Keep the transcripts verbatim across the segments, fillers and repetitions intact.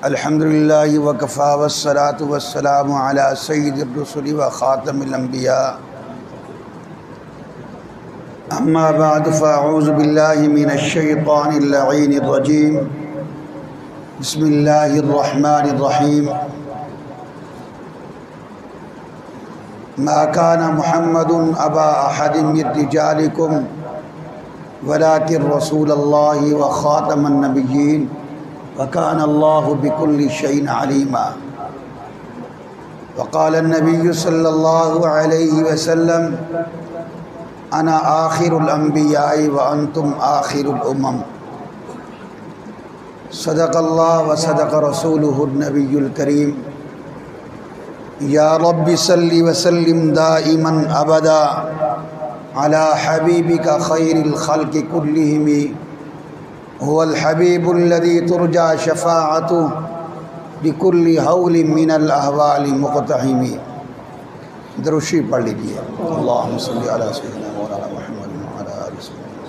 الحمدللہ وکفا والصلاة والسلام علی سید الرسل و خاتم الانبیاء اما بعد فاعوذ باللہ من الشیطان اللعین الرجیم بسم اللہ الرحمن الرحیم ما کان محمد ابا احد من رجالکم ولکن رسول اللہ و خاتم النبیین وَكَانَ اللَّهُ بِكُلِّ شَيْءٍ عَلِيمًا وقال النبي صلى الله عليه وسلم أنا آخر الأنبياء وأنتم آخر الأمم صدق الله وصدق رسوله النبي الكريم يا رب صل وسلم دائما أبدا على حبيبك خير الخلق كلهم هو الحبیب الذي ترجى شفاعته بكل حول من الاحوال مقتحم. درود شریف پڑھ لیجیے. اللهم صل على سيدنا مولانا محمد وعلى آل سيدنا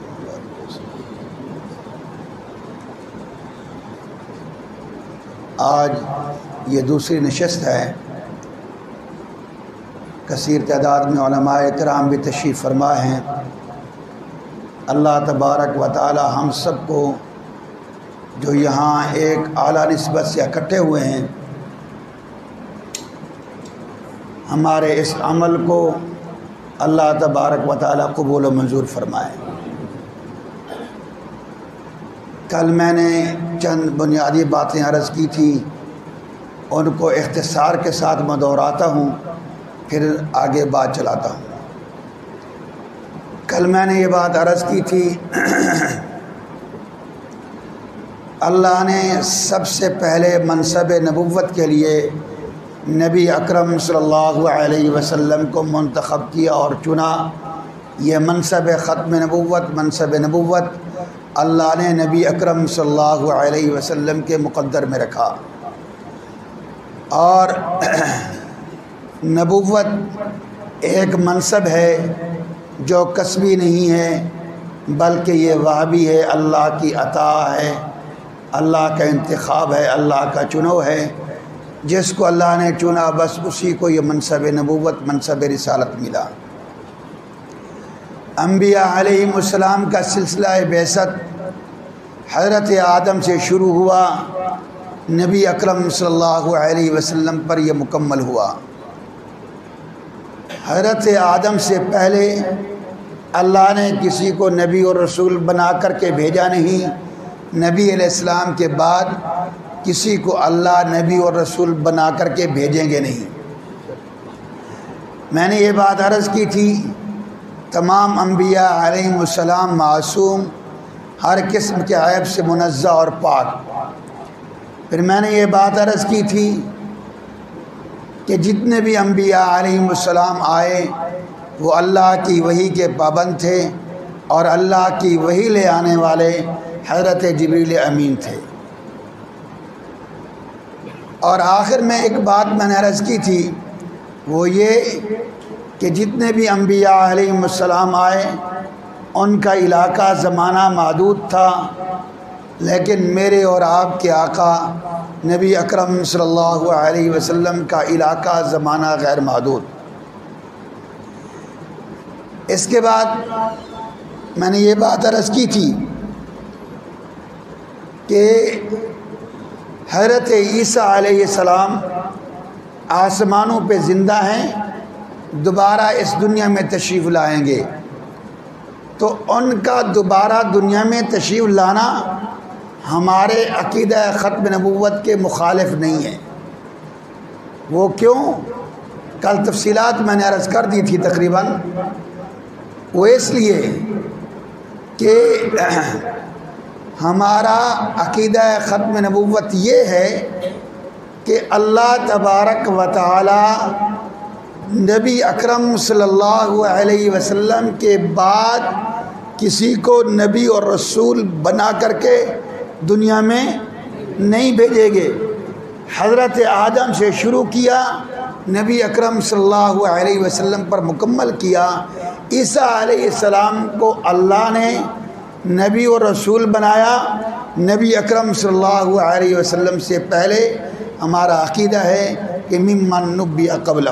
محمد. آج یہ دوسری نشست ہے. کثیر تعداد میں علماء کرام بھی تشریف فرما ہیں. اللہ تبارک و تعالی ہم سب کو جو یہاں ایک اعلیٰ نسبت سے اکٹھے ہوئے ہیں ہمارے اس عمل کو اللہ تبارک و تعالی قبول و منظور فرمائے. کل میں نے چند بنیادی باتیں عرض کی تھی، ان کو اختصار کے ساتھ میں دہراتا ہوں پھر آگے بات چلاتا ہوں. کل میں نے یہ بات عرض کی تھی اللہ نے سب سے پہلے منصب نبوت کے لیے نبی اکرم صلی اللہ علیہ وسلم کو منتخب کیا اور چنا. یہ منصب ختم نبوت منصب نبوت اللہ نے نبی اکرم صلی اللہ علیہ وسلم کے مقدر میں رکھا. اور نبوت ایک منصب ہے جو کسبی نہیں ہے بلکہ یہ وہابی ہے، اللہ کی عطا ہے، اللہ کا انتخاب ہے، اللہ کا چنو ہے. جس کو اللہ نے چنا بس اسی کو یہ منصب نبوت منصب رسالت ملا. انبیاء علیہ السلام کا سلسلہ بعثت حضرت آدم سے شروع ہوا، نبی اکرم صلی اللہ علیہ وسلم پر یہ مکمل ہوا. حضرت آدم سے پہلے اللہ نے کسی کو نبی اور رسول بنا کر کے بھیجا نہیں. نبی علیہ السلام کے بعد کسی کو اللہ نبی اور رسول بنا کر کے بھیجیں گے نہیں. میں نے یہ بات عرض کی تھی تمام انبیاء علیہم السلام معصوم، ہر قسم کے عیب سے منزہ اور پاک. پھر میں نے یہ بات عرض کی تھی کہ جتنے بھی انبیاء علیہم السلام آئے وہ اللہ کی وحی کے پابند تھے اور اللہ کی وحی لے آنے والے حضرت جبریل امین تھے. اور آخر میں ایک بات میں نے عرض کی تھی وہ یہ کہ جتنے بھی انبیاء علیہم السلام آئے ان کا علاقہ زمانہ محدود تھا، لیکن میرے اور آپ کے آقا نبی اکرم صلی اللہ علیہ وسلم کا علاقہ زمانہ غیر محدود. اس کے بعد میں نے یہ بات عرض کی تھی کہ حضرت عیسیٰ علیہ السلام آسمانوں پہ زندہ ہیں، دوبارہ اس دنیا میں تشریف لائیں گے. تو ان کا دوبارہ دنیا میں تشریف لانا ہمارے عقیدہ ختم نبوت کے مخالف نہیں ہے. وہ کیوں؟ کل تفصیلات میں نے عرض کر دی تھی تقریباً. وہ اس لیے کہ ہمارا عقیدہ ختم نبوت یہ ہے کہ اللہ تبارک و تعالی نبی اکرم صلی اللہ علیہ وسلم کے بعد کسی کو نبی اور رسول بنا کر کے دنیا میں نہیں بھیجیں گے. حضرت آدم سے شروع کیا، نبی اکرم صلی اللہ علیہ وسلم پر مکمل کیا. عیسیٰ علیہ السلام کو اللہ نے نبی اور رسول بنایا نبی اکرم صلی اللہ علیہ وسلم سے پہلے ہمارا عقیدہ ہے کہ ممن نبی قبلہ.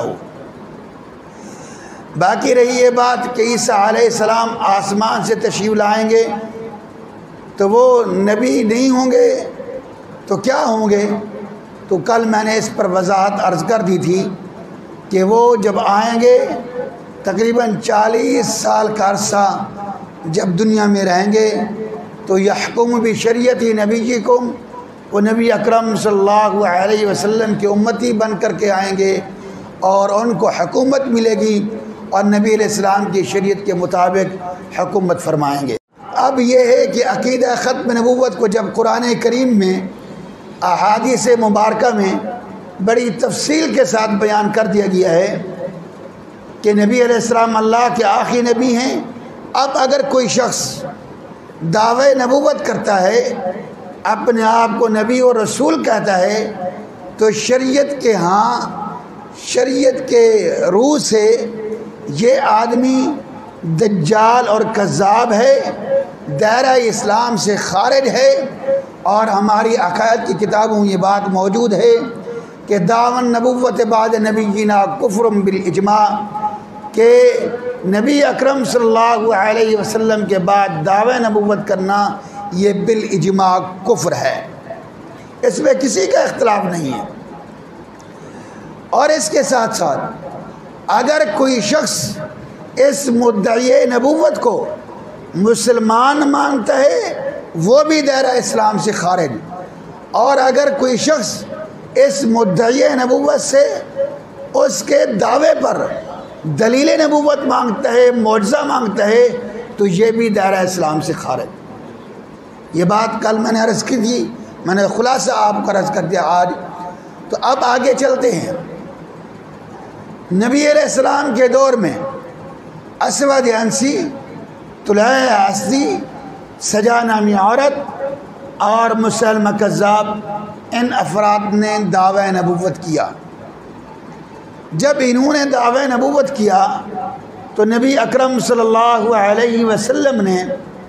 باقی رہی یہ بات کہ عیسیٰ علیہ السلام آسمان سے تشریف لائیں گے تو وہ نبی نہیں ہوں گے تو کیا ہوں گے؟ تو کل میں نے اس پر وضاحت عرض کر دی تھی کہ وہ جب آئیں گے تقریباً چالیس سال کا عرصہ جب دنیا میں رہیں گے تو یحکم بشریعت نبیکم، وہ نبی اکرم صلی اللہ علیہ وسلم کی امتی بن کر کے آئیں گے اور ان کو حکومت ملے گی اور نبی علیہ السلام کی شریعت کے مطابق حکومت فرمائیں گے. اب یہ ہے کہ عقیدہ ختم نبوت کو جب قرآن کریم میں احادیث مبارکہ میں بڑی تفصیل کے ساتھ بیان کر دیا گیا ہے کہ نبی علیہ السلام اللہ کے آخری نبی ہیں. اب اگر کوئی شخص دعوی نبوت کرتا ہے، اپنے آپ کو نبی اور رسول کہتا ہے، تو شریعت کے ہاں شریعت کے روح سے یہ آدمی دجال اور کذاب ہے، دائرہ اسلام سے خارج ہے. اور ہماری عقائد کی کتابوں یہ بات موجود ہے کہ دعوی نبوت بعد نبینا کفر بالاجماع، کہ نبی اکرم صلی اللہ علیہ وسلم کے بعد دعوی نبوت کرنا یہ بالاجماع کفر ہے، اس میں کسی کا اختلاف نہیں ہے. اور اس کے ساتھ ساتھ اگر کوئی شخص اس مدعی نبوت کو مسلمان مانتا ہے وہ بھی دائرہ اسلام سے خارج، اور اگر کوئی شخص اس مدعی نبوت سے اس کے دعوے پر دلیل نبوت مانگتا ہے، معجزہ مانگتا ہے، تو یہ بھی دائرہ اسلام سے خارج. یہ بات کل میں نے عرض کی تھی، میں نے خلاصہ آپ کو عرض کر دیا آج. تو اب آگے چلتے ہیں. نبی علیہ السلام کے دور میں اسود عنسی، طلحہ اسدی، سجا نامی عورت اور مسلمہ کذاب، ان افراد نے دعوی نبوت کیا. جب انہوں نے دعوی نبوت کیا تو نبی اکرم صلی اللہ علیہ وسلم نے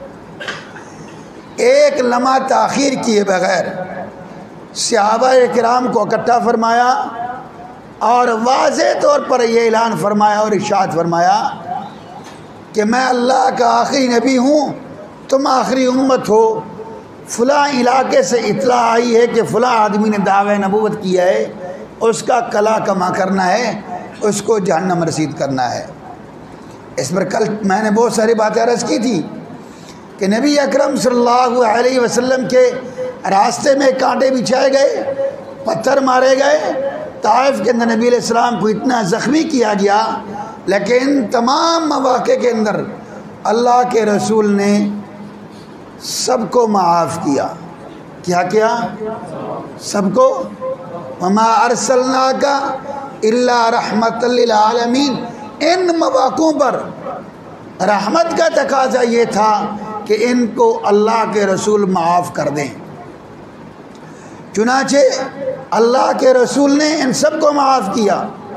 ایک لمحہ تاخیر کیے بغیر صحابہ کرام کو اکٹھا فرمایا اور واضح طور پر یہ اعلان فرمایا اور ارشاد فرمایا کہ میں اللہ کا آخری نبی ہوں، تم آخری امت ہو. فلاں علاقے سے اطلاع آئی ہے کہ فلاں آدمی نے دعوی نبوت کیا ہے، اس کا کلا کما کرنا ہے، اس کو جہنم رسید کرنا ہے. اس پر کل میں نے بہت ساری باتیں عرض کی تھی کہ نبی اکرم صلی اللہ علیہ وسلم کے راستے میں کانٹے بچھائے گئے، پتھر مارے گئے. طائف کے اندر نبی علیہ السلام کو اتنا زخمی کیا گیا، لیکن تمام مواقع کے اندر اللہ کے رسول نے سب کو معاف کیا. کیا کیا؟ سب کو. وما ارسلناک الا رحمت للعالمین. ان مواقعوں پر رحمت کا تقاضا یہ تھا کہ ان کو اللہ کے رسول معاف کر دیں. چنانچہ اللہ کے رسول نے ان سب کو معاف کیا.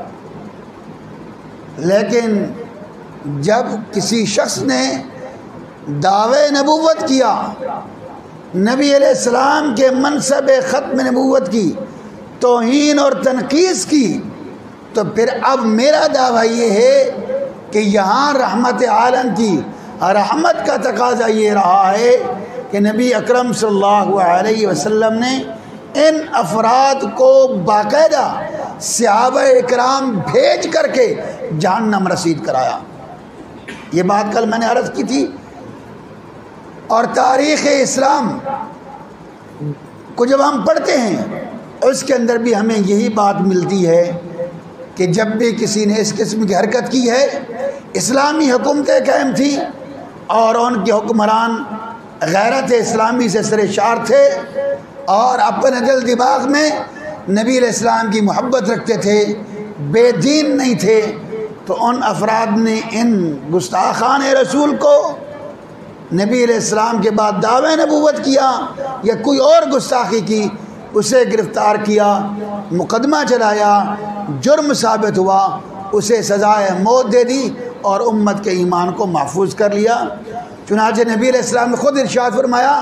لیکن جب کسی شخص نے دعوی نبوت کیا، نبی علیہ السلام کے منصب ختم نبوت کی توہین اور تنقیص کی، تو پھر اب میرا دعویٰ یہ ہے کہ یہاں رحمت عالم کی رحمت کا تقاضا یہ رہا ہے کہ نبی اکرم صلی اللہ علیہ وسلم نے ان افراد کو باقاعدہ صحابہ اکرام بھیج کر کے جہنم رسید کرایا. یہ بات کل میں نے عرض کی تھی. اور تاریخ اسلام کو جب ہم پڑھتے ہیں اس کے اندر بھی ہمیں یہی بات ملتی ہے کہ جب بھی کسی نے اس قسم کی حرکت کی ہے، اسلامی حکومتیں قائم تھیں اور ان کے حکمران غیرت اسلامی سے سرشار تھے اور اپنے دل دماغ میں نبی علیہ السلام کی محبت رکھتے تھے، بے دین نہیں تھے، تو ان افراد نے ان گستاخان رسول کو نبی علیہ السلام کے بعد دعوی نبوت کیا یا کوئی اور گستاخی کی، اسے گرفتار کیا، مقدمہ چلایا، جرم ثابت ہوا، اسے سزائے موت دے دی اور امت کے ایمان کو محفوظ کر لیا. چنانچہ نبی علیہ السلام نے خود ارشاد فرمایا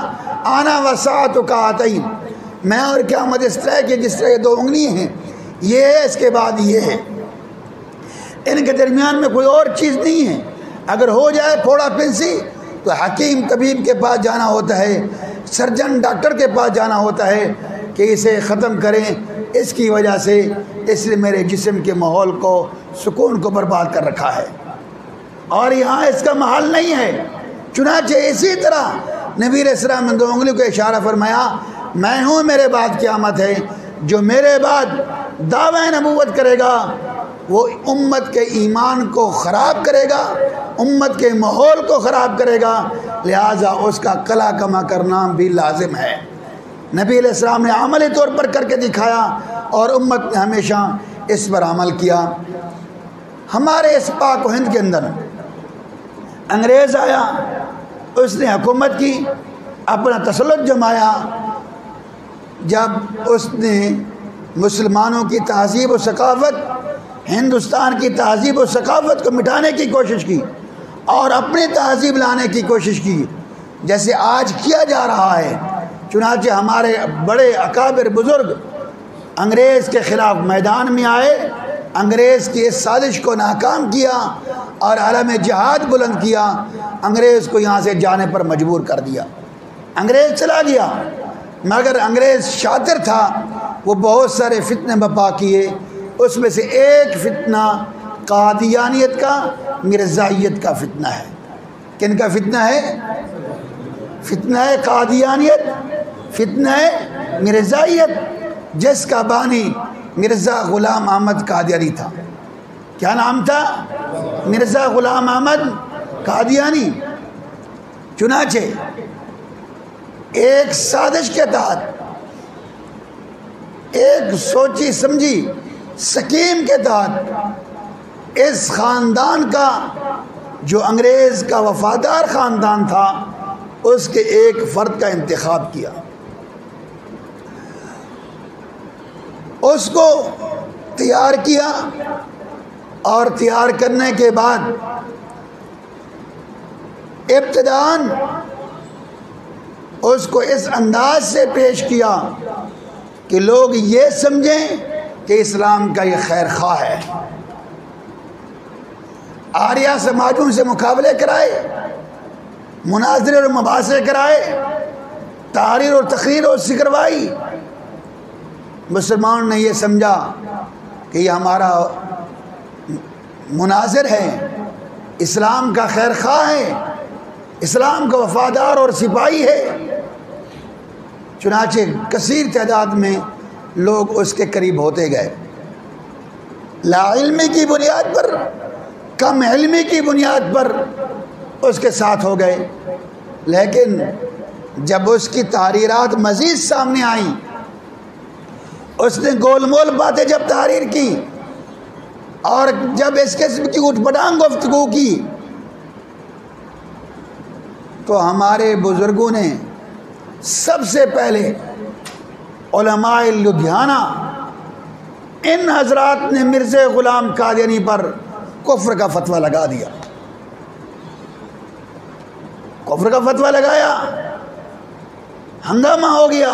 آنا وساعت کا آتئین، میں اور قیامت اس طرح کہ جس طرح یہ دو انگلی ہیں، یہ ہے اس کے بعد یہ ہے، ان کے درمیان میں کوئی اور چیز نہیں ہے۔ اگر ہو جائے پھوڑا پھنسی تو حکیم طبیب کے پاس جانا ہوتا ہے، سرجن ڈاکٹر کے پاس جانا ہوتا ہے کہ اسے ختم کریں، اس کی وجہ سے اس نے میرے جسم کے ماحول کو، سکون کو برباد کر رکھا ہے، اور یہاں اس کا محل نہیں ہے۔ چنانچہ اسی طرح نبی علیہ السلام نے دو انگلیوں کو اشارہ فرمایا، میں ہوں میرے بعد قیامت ہے، جو میرے بعد دعوی نبوت کرے گا وہ امت کے ایمان کو خراب کرے گا، امت کے ماحول کو خراب کرے گا، لہٰذا اس کا قلع کما کرنا بھی لازم ہے۔ نبی علیہ السلام نے عملی طور پر کر کے دکھایا اور امت نے ہمیشہ اس پر عمل کیا۔ ہمارے اس پاک و ہند کے اندر انگریز آیا، اس نے حکومت کی، اپنا تسلط جمایا، جب اس نے مسلمانوں کی تہذیب و ثقافت، ہندوستان کی تہذیب و ثقافت کو مٹانے کی کوشش کی اور اپنی تہذیب لانے کی کوشش کی، جیسے آج کیا جا رہا ہے۔ چنانچہ ہمارے بڑے اکابر بزرگ انگریز کے خلاف میدان میں آئے، انگریز کی اس سازش کو ناکام کیا اور علم جہاد بلند کیا، انگریز کو یہاں سے جانے پر مجبور کر دیا۔ انگریز چلا گیا، مگر انگریز شاطر تھا، وہ بہت سارے فتنے برپا کیے، اس میں سے ایک فتنہ قادیانیت کا، مرزائیت کا فتنہ ہے۔ کن کا فتنہ ہے؟ فتنہ ہے قادیانیت، فتنہ ہے مرزائیت، جس کا بانی مرزا غلام احمد قادیانی تھا۔ کیا نام تھا؟ مرزا غلام احمد قادیانی۔ چنانچہ ایک سازش کے تحت، ایک سوچی سمجھی سکیم کے تحت، اس خاندان کا جو انگریز کا وفادار خاندان تھا، اس کے ایک فرد کا انتخاب کیا، اس کو تیار کیا، اور تیار کرنے کے بعد ابتداً اس کو اس انداز سے پیش کیا کہ لوگ یہ سمجھیں کہ اسلام کا یہ خیر خواہ ہے۔ آریہ سماجوں سے مقابلے کرائے، مناظرے اور مباحثے کرائے، تحریر اور تقریر اس سے کروائی۔ مسلمان نے یہ سمجھا کہ یہ ہمارا مناظر ہے، اسلام کا خیر خواہ ہے، اسلام کا وفادار اور سپاہی ہے۔ چنانچہ کثیر تعداد میں لوگ اس کے قریب ہوتے گئے، لا علمی کی بنیاد پر، کم علمی کی بنیاد پر اس کے ساتھ ہو گئے۔ لیکن جب اس کی تحریرات مزید سامنے آئیں، اس نے گول مول باتیں جب تحریر کی اور جب اس قسم کی اٹھ پٹانگ گفتگو کی، تو ہمارے بزرگوں نے سب سے پہلے علماء لدھیانہ، ان حضرات نے مرزا غلام قادیانی پر کفر کا فتویٰ لگا دیا، کفر کا فتویٰ لگایا، ہنگامہ ہو گیا،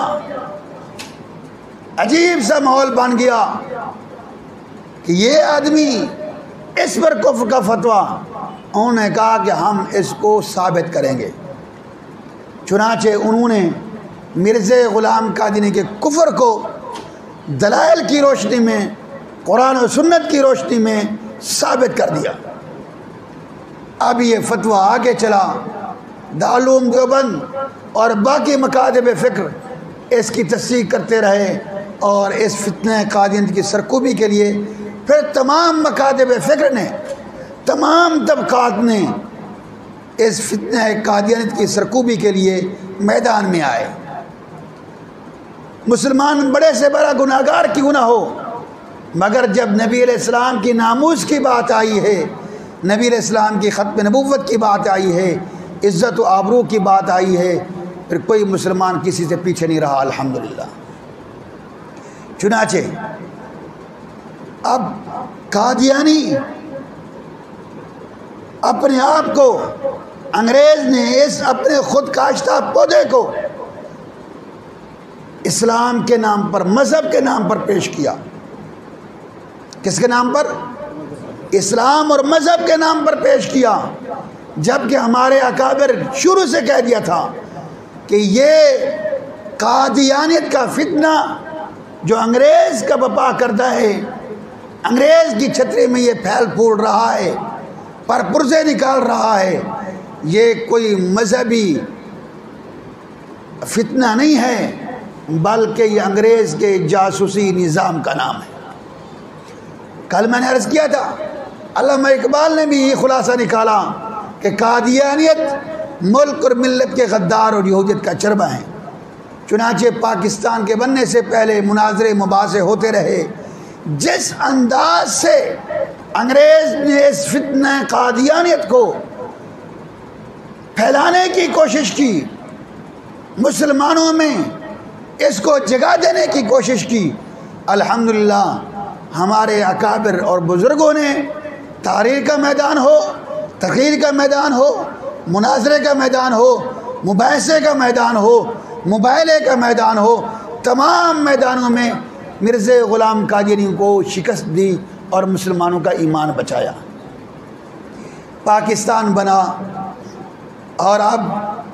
عجیب سا ماحول بن گیا کہ یہ آدمی اس پر کفر کا فتویٰ، انہوں نے کہا کہ ہم اس کو ثابت کریں گے۔ چنانچہ انہوں نے مرزا غلام قادیانی کے کفر کو دلائل کی روشنی میں، قرآن و سنت کی روشنی میں ثابت کر دیا۔ اب یہ فتویٰ آگے چلا، دارالعلوم دیوبند اور باقی مکاتب فکر اس کی تصدیق کرتے رہے، اور اس فتنہ قادیانیت کی سرکوبی کے لیے پھر تمام مکاتب فکر نے، تمام طبقات نے اس فتنہ قادیانیت کی سرکوبی کے لیے میدان میں آئے۔ مسلمان بڑے سے بڑا گناہگار کیوں نہ ہو، مگر جب نبی علیہ السلام کی ناموس کی بات آئی ہے، نبی علیہ السلام کی ختم نبوت کی بات آئی ہے، عزت و آبرو کی بات آئی ہے، پھر کوئی مسلمان کسی سے پیچھے نہیں رہا، الحمدللہ۔ چنانچہ اب قادیانی اپنے آپ کو، انگریز نے اس اپنے خود کاشتہ پودے کو اسلام کے نام پر، مذہب کے نام پر پیش کیا۔ کس کے نام پر؟ اسلام اور مذہب کے نام پر پیش کیا، جبکہ ہمارے اکابر شروع سے کہہ دیا تھا کہ یہ قادیانیت کا فتنہ جو انگریز کا بپا کرتا ہے، انگریز کی چھتری میں یہ پھیل پھول رہا ہے، پر پرزے نکال رہا ہے، یہ کوئی مذہبی فتنہ نہیں ہے، بلکہ یہ انگریز کے جاسوسی نظام کا نام ہے۔ کل میں نے عرض کیا تھا، علامہ اقبال نے بھی یہ خلاصہ نکالا کہ قادیانیت ملک اور ملت کے غدار اور یہودیت کا چربہ ہیں۔ چنانچہ پاکستان کے بننے سے پہلے مناظرے مباحثے ہوتے رہے، جس انداز سے انگریز نے اس فتنہ قادیانیت کو پھیلانے کی کوشش کی، مسلمانوں میں اس کو جگہ دینے کی کوشش کی، الحمدللہ ہمارے اکابر اور بزرگوں نے تحریر کا میدان ہو، تقریر کا میدان ہو، مناظرے کا میدان ہو، مباحثے کا میدان ہو، مباہلے کا میدان ہو، تمام میدانوں میں مرزا غلام قادیانی کو شکست دی اور مسلمانوں کا ایمان بچایا۔ پاکستان بنا، اور اب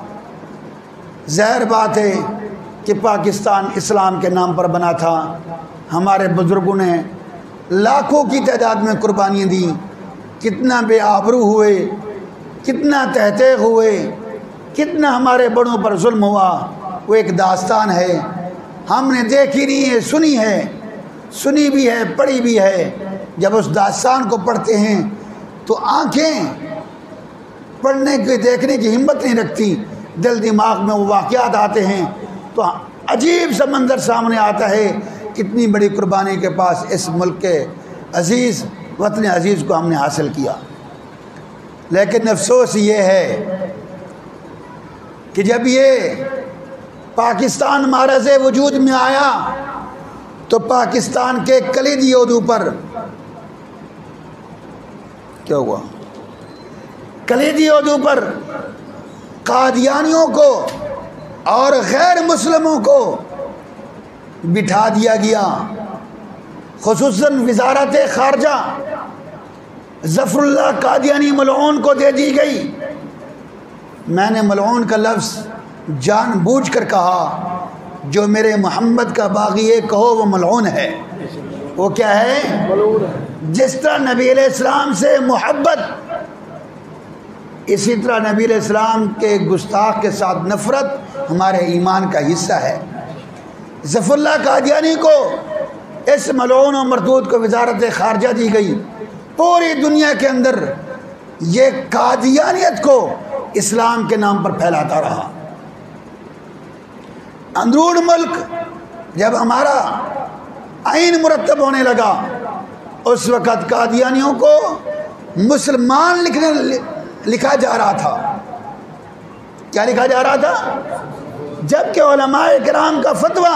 ظاہر بات ہے کہ پاکستان اسلام کے نام پر بنا تھا۔ ہمارے بزرگوں نے لاکھوں کی تعداد میں قربانیاں دیں، کتنا بے آبرو ہوئے، کتنا تحقیق ہوئے، کتنا ہمارے بڑوں پر ظلم ہوا، وہ ایک داستان ہے، ہم نے دیکھی نہیں ہے، سنی ہے، سنی بھی ہے، پڑھی بھی ہے۔ جب اس داستان کو پڑھتے ہیں تو آنکھیں پڑھنے کی، دیکھنے کی ہمت نہیں رکھتی، دل دماغ میں وہ واقعات آتے ہیں تو عجیب سا منظر سامنے آتا ہے، کتنی بڑی قربانی کے پاس اس ملک کے عزیز وطن عزیز کو ہم نے حاصل کیا۔ لیکن افسوس یہ ہے کہ جب یہ پاکستان معرض وجود میں آیا تو پاکستان کے کلیدی عہدوں پر کیا ہوا؟ کلیدی عہدوں پر قادیانیوں کو اور غیر مسلموں کو بٹھا دیا گیا، خصوصاً وزارت خارجہ ظفر اللہ قادیانی ملعون کو دے دی گئی۔ میں نے ملعون کا لفظ جان بوجھ کر کہا، جو میرے محمد کا باغی ہے کہو وہ ملعون ہے۔ وہ کیا ہے؟ جس طرح نبی علیہ السلام سے محبت، اسی طرح نبی علیہ السلام کے گستاخ کے ساتھ نفرت ہمارے ایمان کا حصہ ہے۔ ظفر اللہ قادیانی کو، اس ملعون و مردود کو وزارت خارجہ دی گئی۔ پوری دنیا کے اندر یہ قادیانیت کو اسلام کے نام پر پھیلاتا رہا۔ اندرون ملک جب ہمارا آئین مرتب ہونے لگا، اس وقت قادیانیوں کو مسلمان لکھنے لکھا جا رہا تھا۔ کیا لکھا جا رہا تھا؟ جبکہ علماء کرام کا فتویٰ،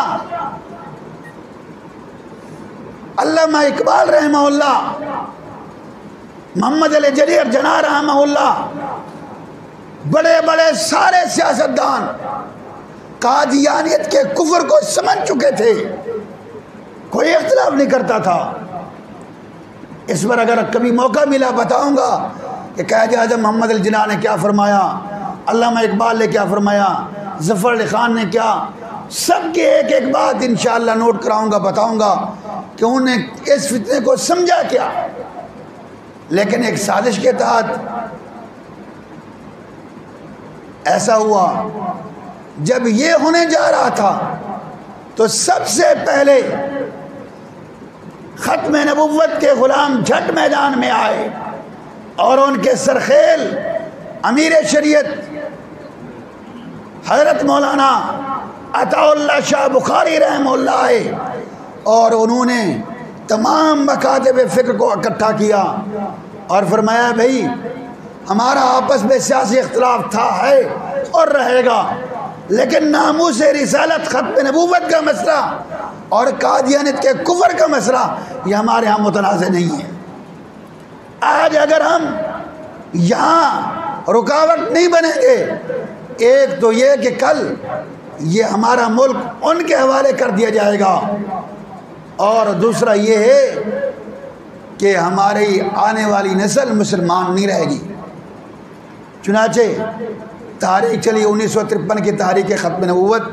علامہ اقبال رحمہ اللہ، محمد علی جریر جناح رحمہ اللہ، بڑے بڑے سارے سیاستدان قادیانیت کے کفر کو سمجھ چکے تھے، کوئی اختلاف نہیں کرتا تھا۔ اس پر اگر کبھی موقع ملا بتاؤں گا کہ قائد اعظم محمد علی جناح نے کیا فرمایا، علامہ اقبال نے کیا فرمایا، ظفر علی خان نے کیا، سب کی ایک ایک بات انشاءاللہ نوٹ کراؤں گا، بتاؤں گا کہ انہوں نے اس فتنے کو سمجھا کیا۔ لیکن ایک سازش کے تحت ایسا ہوا، جب یہ ہونے جا رہا تھا تو سب سے پہلے ختم نبوت کے غلام جھٹ میدان میں آئے اور ان کے سرخیل امیر شریعت حضرت مولانا عطا اللہ شاہ بخاری رحمہ اللہ آئے، اور انہوں نے تمام مکاتب فکر کو اکٹھا کیا اور فرمایا بھائی ہمارا آپس میں سیاسی اختلاف تھا، ہے اور رہے گا، لیکن ناموس رسالت، ختم نبوت کا مسئلہ اور قادیانیت کے کفر کا مسئلہ یہ ہمارے ہاں متنازع نہیں ہے۔ آج اگر ہم یہاں رکاوٹ نہیں بنیں گے، ایک تو یہ کہ کل یہ ہمارا ملک ان کے حوالے کر دیا جائے گا، اور دوسرا یہ ہے کہ ہماری آنے والی نسل مسلمان نہیں رہے گی۔ چنانچہ تاریخ چلی انیس سو ترپن کی تاریخ ختم نبوت،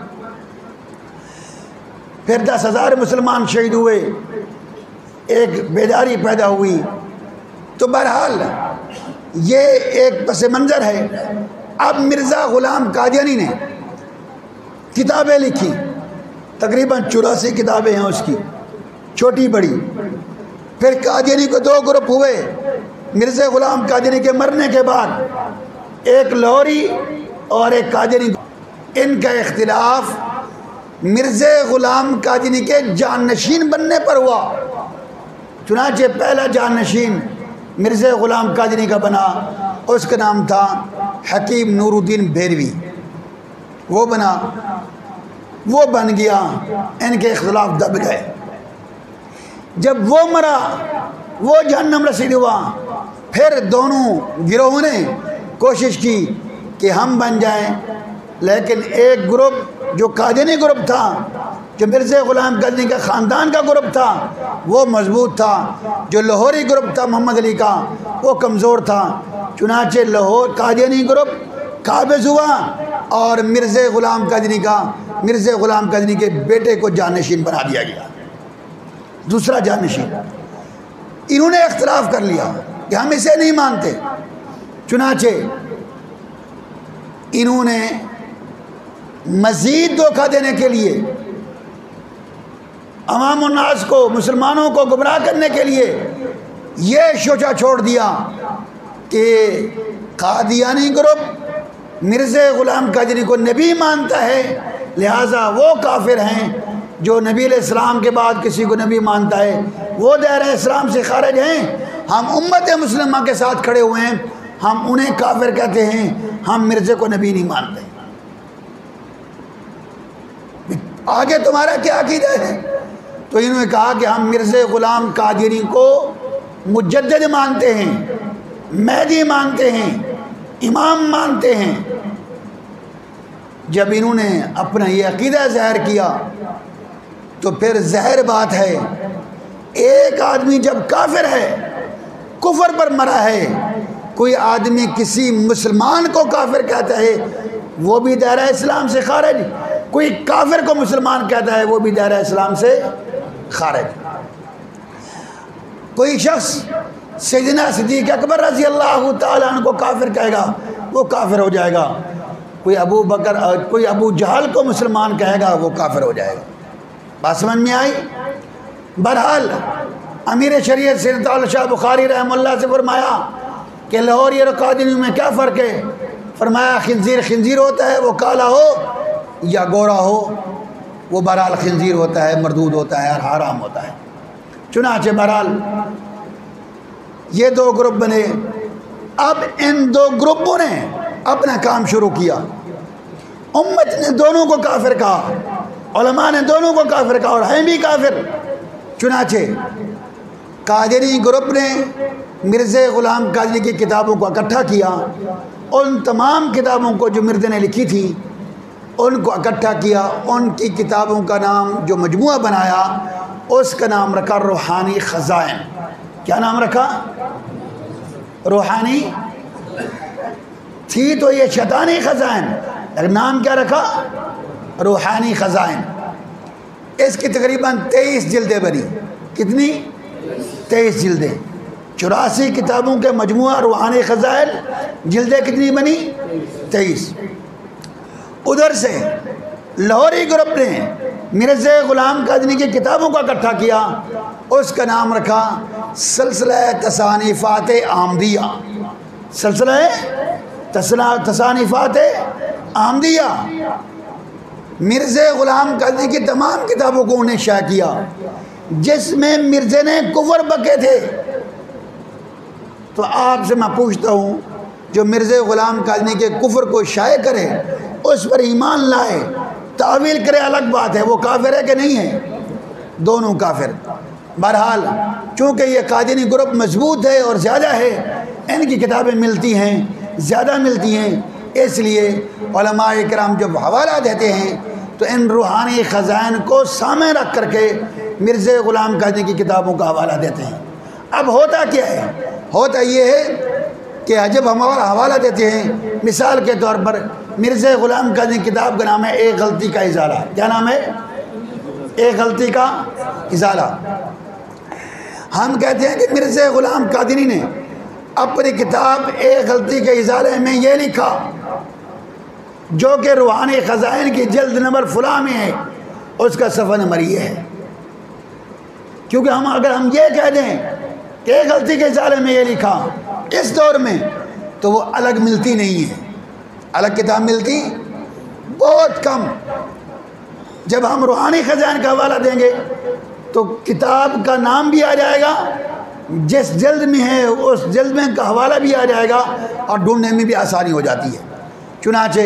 پھر دس ہزار مسلمان شہید ہوئے، ایک بیداری پیدا ہوئی۔ تو بہرحال یہ ایک پس منظر ہے۔ اب مرزا غلام قادیانی نے کتابیں لکھی، تقریباً چوراسی کتابیں ہیں اس کی، چھوٹی بڑی۔ پھر قادیانی کو دو گروپ ہوئے مرزا غلام قادیانی کے مرنے کے بعد، ایک لاہوری اور ایک قادیانی۔ ان کا اختلاف مرزا غلام قادیانی کے جانشین بننے پر ہوا۔ چنانچہ پہلا جانشین مرزا غلام قادیانی کا بنا، اس کا نام تھا حکیم نور الدین بریلوی، وہ بنا، وہ بن گیا، ان کے اختلاف دب گئے۔ جب وہ مرا، وہ جہنم رسید ہوا، پھر دونوں گروہوں نے کوشش کی کہ ہم بن جائیں، لیکن ایک گروپ جو قادیانی گروپ تھا، جو مرزا غلام قادیانی کا خاندان کا گروپ تھا، وہ مضبوط تھا، جو لاہوری گروپ تھا محمد علی کا وہ کمزور تھا۔ چنانچہ لاہور قادیانی گروپ قابض ہوا اور مرزا غلام قادیانی کا مرزا غلام قادیانی کے بیٹے کو جانشین بنا دیا گیا، دوسرا جانشین۔ انہوں نے اختلاف کر لیا کہ ہم اسے نہیں مانتے، چنانچہ انہوں نے مزید دھوکہ دینے کے لیے، عوام الناس کو، مسلمانوں کو گمراہ کرنے کے لیے یہ شوچہ چھوڑ دیا کہ قادیانی گروپ مرزا غلام قادیانی کو نبی مانتا ہے، لہٰذا وہ کافر ہیں۔ جو نبی علیہ السلام کے بعد کسی کو نبی مانتا ہے وہ دائرہ اسلام سے خارج ہیں۔ ہم امت مسلمہ کے ساتھ کھڑے ہوئے ہیں، ہم انہیں کافر کہتے ہیں، ہم مرزا کو نبی نہیں مانتے۔ آگے تمہارا کیا عقیدہ ہے؟ تو انہوں نے کہا کہ ہم مرزا غلام قادیانی کو مجدد مانتے ہیں، مہدی مانتے ہیں، امام مانتے ہیں۔ جب انہوں نے اپنا یہ عقیدہ ظاہر کیا تو پھر ظاہر بات ہے، ایک آدمی جب کافر ہے، کفر پر مرا ہے، کوئی آدمی کسی مسلمان کو کافر کہتا ہے وہ بھی دائرہ اسلام سے خارج، کوئی کافر کو مسلمان کہتا ہے وہ بھی دائرہ اسلام سے خارج۔ کوئی شخص سیدنا صدیق اکبر رضی اللہ تعالیٰ عنہ کو کافر کہے گا وہ کافر ہو جائے گا، کوئی ابو بکر کوئی ابو جہل کو مسلمان کہے گا وہ کافر ہو جائے گا۔ بات سمجھ میں آئی؟ بہرحال امیر شریعت سید تعالی شاہ بخاری رحمہ اللہ سے فرمایا کہ لاہوری اور قادیانی میں کیا فرق ہے؟ فرمایا خنزیر خنزیر ہوتا ہے، وہ کالا ہو یا گورا ہو، وہ بہرحال خنزیر ہوتا ہے، مردود ہوتا ہے اور حرام ہوتا ہے۔ چنانچہ بہرحال یہ دو گروپ بنے۔ اب ان دو گروپوں نے اپنا کام شروع کیا، امت نے دونوں کو کافر کہا، علماء نے دونوں کو کافر کہا اور ہیں بھی کافر۔ چنانچہ قادیانی گروپ نے مرزا غلام قادیانی کی کتابوں کو اکٹھا کیا، ان تمام کتابوں کو جو مرزا نے لکھی تھی ان کو اکٹھا کیا، ان کی کتابوں کا نام جو مجموعہ بنایا اس کا نام رکھا روحانی خزائن۔ کیا نام رکھا؟ روحانی تھی تو یہ شیطانی خزائن، لیکن نام کیا رکھا؟ روحانی خزائن۔ اس کی تقریباً تیئیس جلدیں بنی۔ کتنی؟ تیئیس جلدیں، چوراسی کتابوں کے مجموعہ روحانی خزائن، جلدیں کتنی بنی؟ تیئیس۔ ادھر سے لاہوری گروپ نے مرزا غلام قادیانی کی کتابوں کو اکٹھا کیا، اس کا نام رکھا سلسلہ تصانیفات احمدیہ۔ سلسلہ تصانیفات احمدیہ، مرزا غلام قادیانی کی تمام کتابوں کو انہیں شائع کیا، جس میں مرزا نے کفر بکے تھے۔ تو آپ سے میں پوچھتا ہوں، جو مرزا غلام قادیانی کے کفر کو شائع کرے، اس پر ایمان لائے، تعویل کرے، الگ بات ہے، وہ کافر ہے کہ نہیں ہے؟ دونوں کافر۔ بہرحال چونکہ یہ قادیانی گروپ مضبوط ہے اور زیادہ ہے، ان کی کتابیں ملتی ہیں، زیادہ ملتی ہیں، اس لیے علماء کرام جب حوالہ دیتے ہیں تو ان روحانی خزائن کو سامنے رکھ کر کے مرزا غلام قادری کی کتابوں کا حوالہ دیتے ہیں۔ اب ہوتا کیا ہے؟ ہوتا یہ ہے کہ جب ہمارا حوالہ دیتے ہیں، مثال کے طور پر مرزا غلام قادری کتاب کا نام ہے ایک غلطی کا ازالہ۔ کیا نام ہے؟ ایک غلطی کا ازالہ۔ ہم کہتے ہیں کہ مرزا غلام قادری نے اپنی کتاب ایک غلطی کے ازالے میں یہ لکھا، جو کہ روحانی خزائن کی جلد نمبر فلاں میں ہے، اس کا صفحہ نمبر یہ ہے۔ کیونکہ ہم اگر ہم یہ کہہ دیں کہ ایک غلطی کے ازالے میں یہ لکھا اس دور میں، تو وہ الگ ملتی نہیں ہے۔ الگ کتاب ملتی بہت کم۔ جب ہم روحانی خزائن کا حوالہ دیں گے تو کتاب کا نام بھی آ جائے گا، جس جلد میں ہے اس جلد میں کا حوالہ بھی آ جائے گا، اور ڈھونڈنے میں بھی آسانی ہو جاتی ہے۔ چنانچہ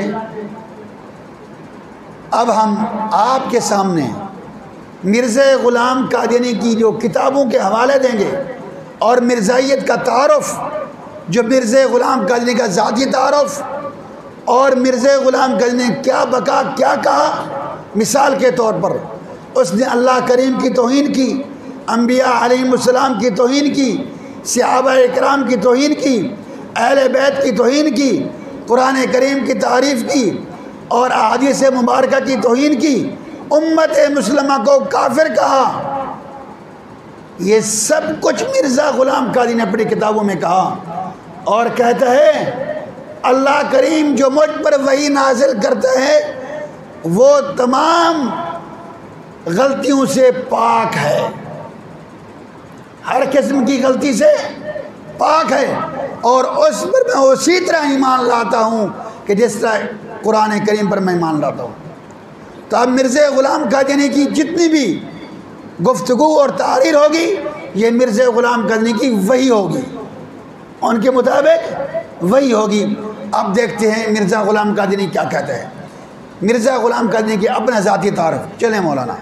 اب ہم آپ کے سامنے مرزا غلام قادری کی جو کتابوں کے حوالے دیں گے، اور مرزائیت کا تعارف، جو مرزا غلام قادری کا ذاتی تعارف، اور مرزا غلام قادری نے کیا بکا کیا کہا۔ مثال کے طور پر اس نے اللہ کریم کی توہین کی، انبیاء علیہم السلام کی توہین کی، صحابہ اکرام کی توہین کی، اہل بیت کی توہین کی، قرآن کریم کی تعریف کی، اور احادیث مبارکہ کی توہین کی، امت مسلمہ کو کافر کہا۔ یہ سب کچھ مرزا غلام قادری نے اپنی کتابوں میں کہا، اور کہتا ہے اللہ کریم جو مجھ پر وحی نازل کرتا ہے وہ تمام غلطیوں سے پاک ہے، ہر قسم کی غلطی سے پاک ہے، اور اس پر میں اسی طرح ایمان لاتا ہوں کہ جس طرح قرآن کریم پر میں ایمان لاتا ہوں۔ تو اب مرزا غلام قادری کی جتنی بھی گفتگو اور تحریر ہوگی، یہ مرزا غلام قادری کی وحی ہوگی، ان کے مطابق وحی ہوگی۔ اب دیکھتے ہیں مرزا غلام قادری کیا کہتا ہے۔ مرزا غلام قادری کی اپنا ذاتی تعارف، چلیں مولانا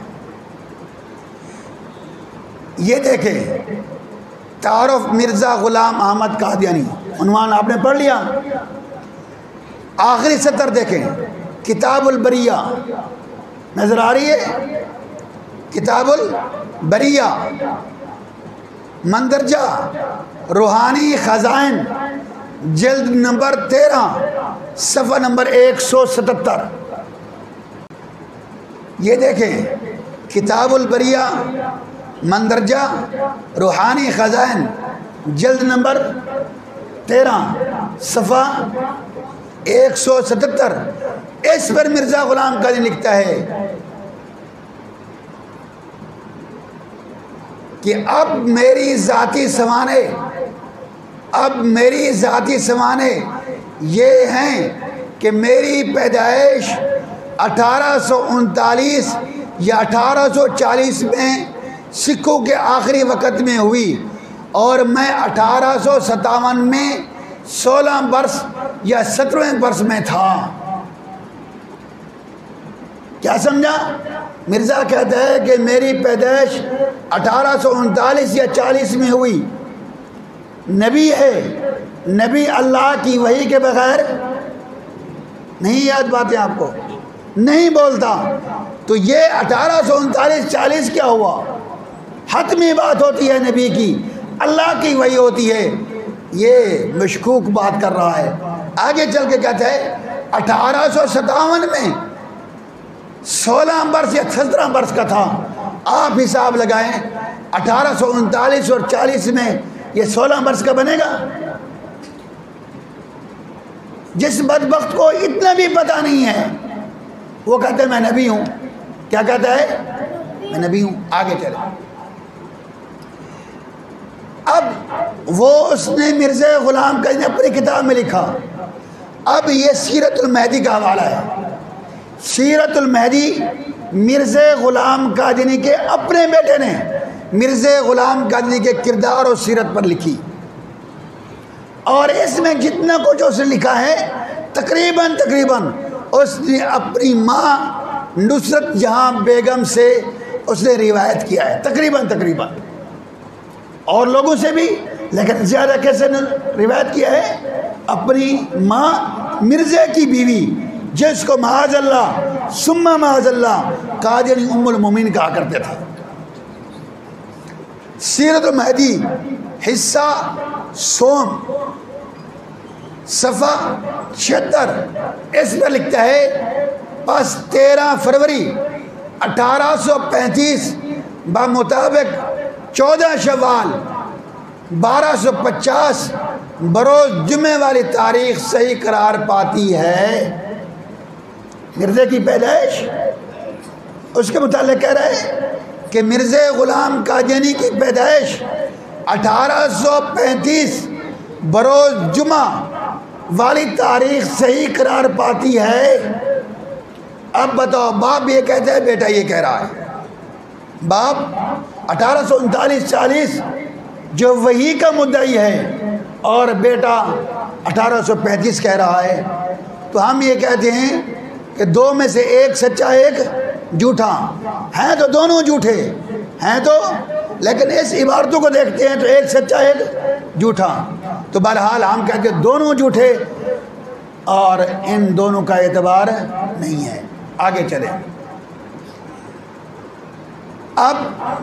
یہ دیکھیں، تعارف مرزا غلام احمد قادیانی، عنوان آپ نے پڑھ لیا۔ آخری سطر دیکھیں، کتاب البریہ نظر آ رہی ہے؟ کتاب البریہ، مندرجہ روحانی خزائن، جلد نمبر تیرہ، صفحہ نمبر ایک سو ستتر۔ یہ دیکھیں، کتاب البریہ، مندرجہ روحانی خزائن، جلد نمبر تیرہ، صفحہ ایک سو ستتر۔ اس پر مرزا غلام قادری لکھتا ہے کہ اب میری ذاتی سوانے اب میری ذاتی سوانے یہ ہیں کہ میری پیدائش اٹھارہ سو انتالیس یا اٹھارہ سو چالیس میں سکھوں کے آخری وقت میں ہوئی، اور میں اٹھارہ سو ستاون میں سولہ برس یا سترہویں برس میں تھا۔ کیا سمجھا؟ مرزا کہتا ہے کہ میری پیدائش اٹھارہ سو انتالیس یا چالیس میں ہوئی۔ نبی ہے، نبی اللہ کی وحی کے بغیر نہیں یاد باتیں آپ کو نہیں بولتا، تو یہ اٹھارہ سو انتالیس چالیس کیا ہوا؟ حتمی بات ہوتی ہے نبی کی، اللہ کی وحی ہوتی ہے۔ یہ مشکوک بات کر رہا ہے۔ آگے چل کے کہتا ہے اٹھارہ سو ستاون میں سولہ برس یا سترہ برس کا تھا۔ آپ حساب لگائیں، اٹھارہ سو انتالیس اور چالیس میں یہ سولہ برس کا بنے گا؟ جس بدبخت کو اتنا بھی پتہ نہیں ہے وہ کہتے ہیں میں نبی ہوں۔ کیا کہتا ہے؟ میں نبی ہوں۔ آگے چلے، اب وہ اس نے مرزا غلام قادری نے اپنی کتاب میں لکھا۔ اب یہ سیرت المہدی کا حوالہ ہے۔ سیرت المہدی مرزا غلام قادری کے اپنے بیٹے نے مرزا غلام قادری کے کردار اور سیرت پر لکھی، اور اس میں جتنا کچھ اس نے لکھا ہے تقریباً تقریباً اس نے اپنی ماں نصرت جہاں بیگم سے اس نے روایت کیا ہے، تقریباً تقریباً اور لوگوں سے بھی، لیکن زیادہ کیسے روایت کیا ہے؟ اپنی ماں مرزا کی بیوی جس کو معاذ اللہ ثم معاذ اللہ قادیانی ام المومنین کہا کرتے تھے۔ سیرت المہدی حصہ سوم صفحہ چھہتر، اس میں لکھتا ہے پس تیرہ فروری اٹھارہ سو پینتیس بمطابق چودہ شوال بارہ سو پچاس بروز جمعے والی تاریخ صحیح قرار پاتی ہے۔ مرزے کی پیدائش اس کے متعلق کہہ رہے ہیں کہ مرزا غلام قادیانی کی پیدائش اٹھارہ سو پینتیس بروز جمعہ والی تاریخ صحیح قرار پاتی ہے۔ اب بتاؤ، باپ یہ کہتا ہے، بیٹا یہ کہہ رہا ہے۔ باپ اٹھارہ سو انتالیس چالیس جو وحی کا مدعی ہے اور بیٹا اٹھارہ سو پینتیس کہہ رہا ہے، تو ہم یہ کہتے ہیں کہ دو میں سے ایک سچا ایک جھوٹا ہیں، تو دونوں جھوٹے ہیں، تو لیکن اس عبارتوں کو دیکھتے ہیں تو ایک سچا ایک جھوٹا، تو بہرحال ہم کہتے ہیں دونوں جھوٹے اور ان دونوں کا اعتبار نہیں ہے۔ آگے چلیں۔ اب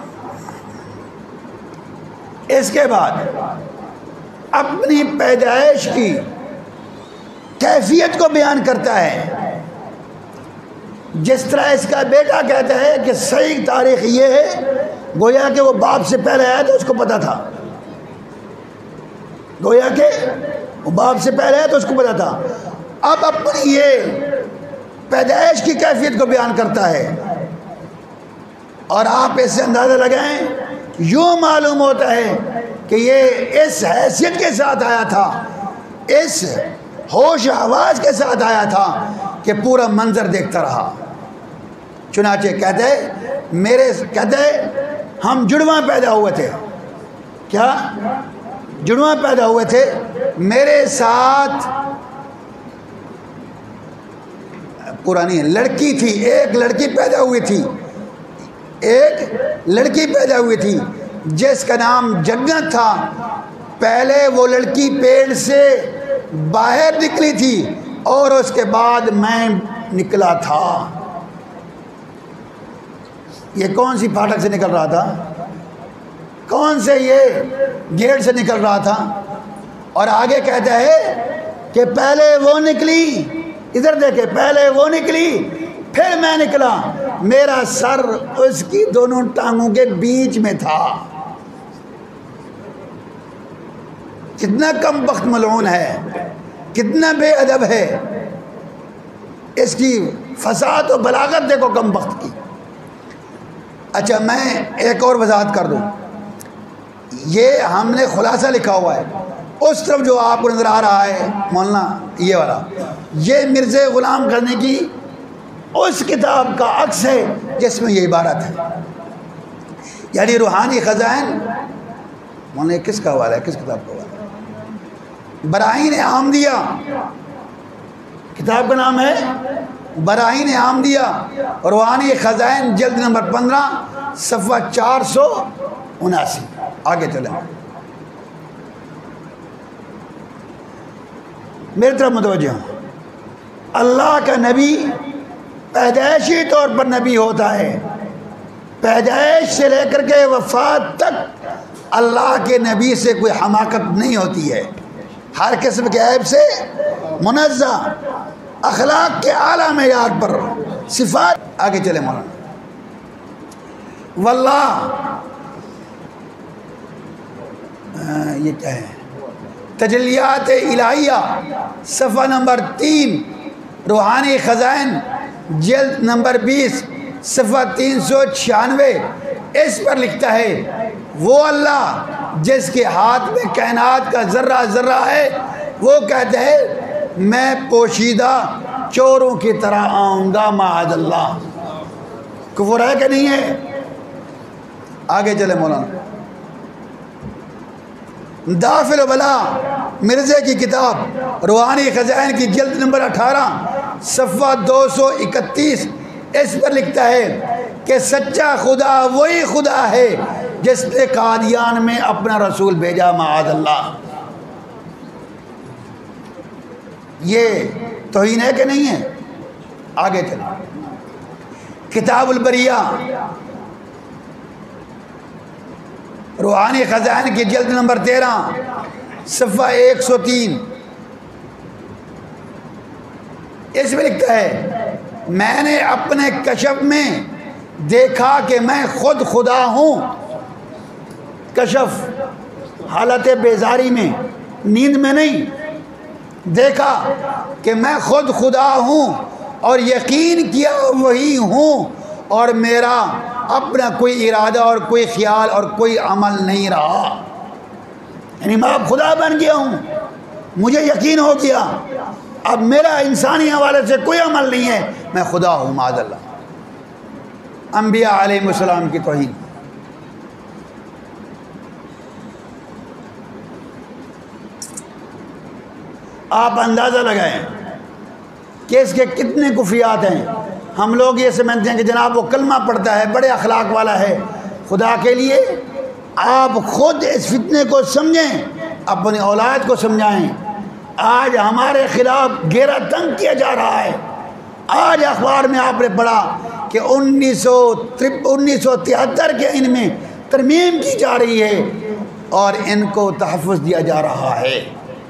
اس کے بعد اپنی پیدائش کی کیفیت کو بیان کرتا ہے، جس طرح اس کا بیٹا کہتا ہے کہ صحیح تاریخ یہ ہے، گویا کہ وہ باپ سے پہلے آیا تو اس کو پتا تھا، گویا کہ وہ باپ سے پہلے آیا تو اس کو پتا تھا۔ اب اپنی یہ پیدائش کی کیفیت کو بیان کرتا ہے، اور آپ اس سے اندازہ لگائیں، یوں معلوم ہوتا ہے کہ یہ اس حیثیت کے ساتھ آیا تھا، اس ہوش حواس کے ساتھ آیا تھا کہ پورا منظر دیکھتا رہا۔ چنانچہ کہتے ہیں میرے کہتے ہیں ہم جڑواں پیدا ہوئے تھے، کیا جڑواں پیدا ہوئے تھے، میرے ساتھ پرانی لڑکی تھی، ایک لڑکی پیدا ہوئی تھی، ایک لڑکی پیدا ہوئی تھی جس کا نام جنت تھا۔ پہلے وہ لڑکی پیڑ سے باہر نکلی تھی اور اس کے بعد میں نکلا تھا۔ یہ کون سی پھاٹک سے نکل رہا تھا؟ کون سے یہ گیٹ سے نکل رہا تھا؟ اور آگے کہتا ہے کہ پہلے وہ نکلی، ادھر دیکھیں، پہلے وہ نکلی پھر میں نکلا، میرا سر اس کی دونوں ٹانگوں کے بیچ میں تھا۔ کتنا کم بخت ملعون ہے، کتنا بے ادب ہے، اس کی فساد و بلاغت دیکھو کم بخت کی۔ اچھا میں ایک اور وضاحت کر دوں، یہ ہم نے خلاصہ لکھا ہوا ہے، اس طرف جو آپ کو نظر آ رہا ہے مولانا یہ والا، یہ مرزا غلام کرنے کی اس کتاب کا عکس ہے جس میں یہ عبارت ہے، یعنی روحانی خزائن۔ مولانا کس کا حوالہ ہے، کس کتاب کا حوالہ ہے؟ براہین احمدیہ، کتاب کا نام ہے براہین احمدیہ، روحانی خزائن، جلد نمبر پندرہ، صفحہ چار سو اناسی۔ آگے چلیں، میری طرف متوجہ ہوں۔ اللہ کا نبی پیدائشی طور پر نبی ہوتا ہے، پیدائش سے لے کر کے وفات تک اللہ کے نبی سے کوئی حماقت نہیں ہوتی ہے، ہر قسم کے عیب سے منزہ، اخلاق کے اعلیٰ معیار پر صفات۔ آگے چلے مولانا۔ واللہ یہ کیا ہے؟ تجلیات الہیہ، صفحہ نمبر تین، روحانی خزائن، جلد نمبر بیس، صفحہ تین سو چھیانوے، اس پر لکھتا ہے وہ اللہ جس کے ہاتھ میں کائنات کا ذرہ ذرہ ہے، وہ کہتا ہے میں پوشیدہ چوروں کی طرح آؤں گا معاذ اللہ۔ کفر ہے کہ نہیں ہے؟ آگے چلے مولانا۔ دافل و بلا، مرزے کی کتاب، روحانی خزائن کی جلد نمبر اٹھارہ، صفحہ دو سو اکتیس، اس پر لکھتا ہے کہ سچا خدا وہی خدا ہے جس نے قادیان میں اپنا رسول بھیجا معاذ اللہ۔ یہ توہین ہے کہ نہیں ہے؟ آگے چلیں، کتاب البریہ روحانی خزائن کی جلد نمبر تیرہ صفحہ ایک سو تین، اس میں لکھتا ہے میں نے اپنے کشف میں دیکھا کہ میں خود خدا ہوں. کشف حالت بیزاری میں، نیند میں نہیں، دیکھا کہ میں خود خدا ہوں اور یقین کیا وہی ہوں اور میرا اپنا کوئی ارادہ اور کوئی خیال اور کوئی عمل نہیں رہا. یعنی میں اب خدا بن گیا ہوں، مجھے یقین ہو گیا، اب میرا انسانی حوالے سے کوئی عمل نہیں ہے، میں خدا ہوں. معاذ اللہ، انبیاء علیہ السلام کی توہین. آپ اندازہ لگائیں کہ اس کے کتنے کفریات ہیں. ہم لوگ یہ سمجھتے ہیں کہ جناب وہ کلمہ پڑھتا ہے، بڑے اخلاق والا ہے. خدا کے لیے آپ خود اس فتنے کو سمجھیں، اپنی اولاد کو سمجھائیں. آج ہمارے خلاف گھیرا تنگ کیا جا رہا ہے. آج اخبار میں آپ نے پڑھا کہ انیس سو انیس سو تہتر کے ان میں ترمیم کی جا رہی ہے اور ان کو تحفظ دیا جا رہا ہے.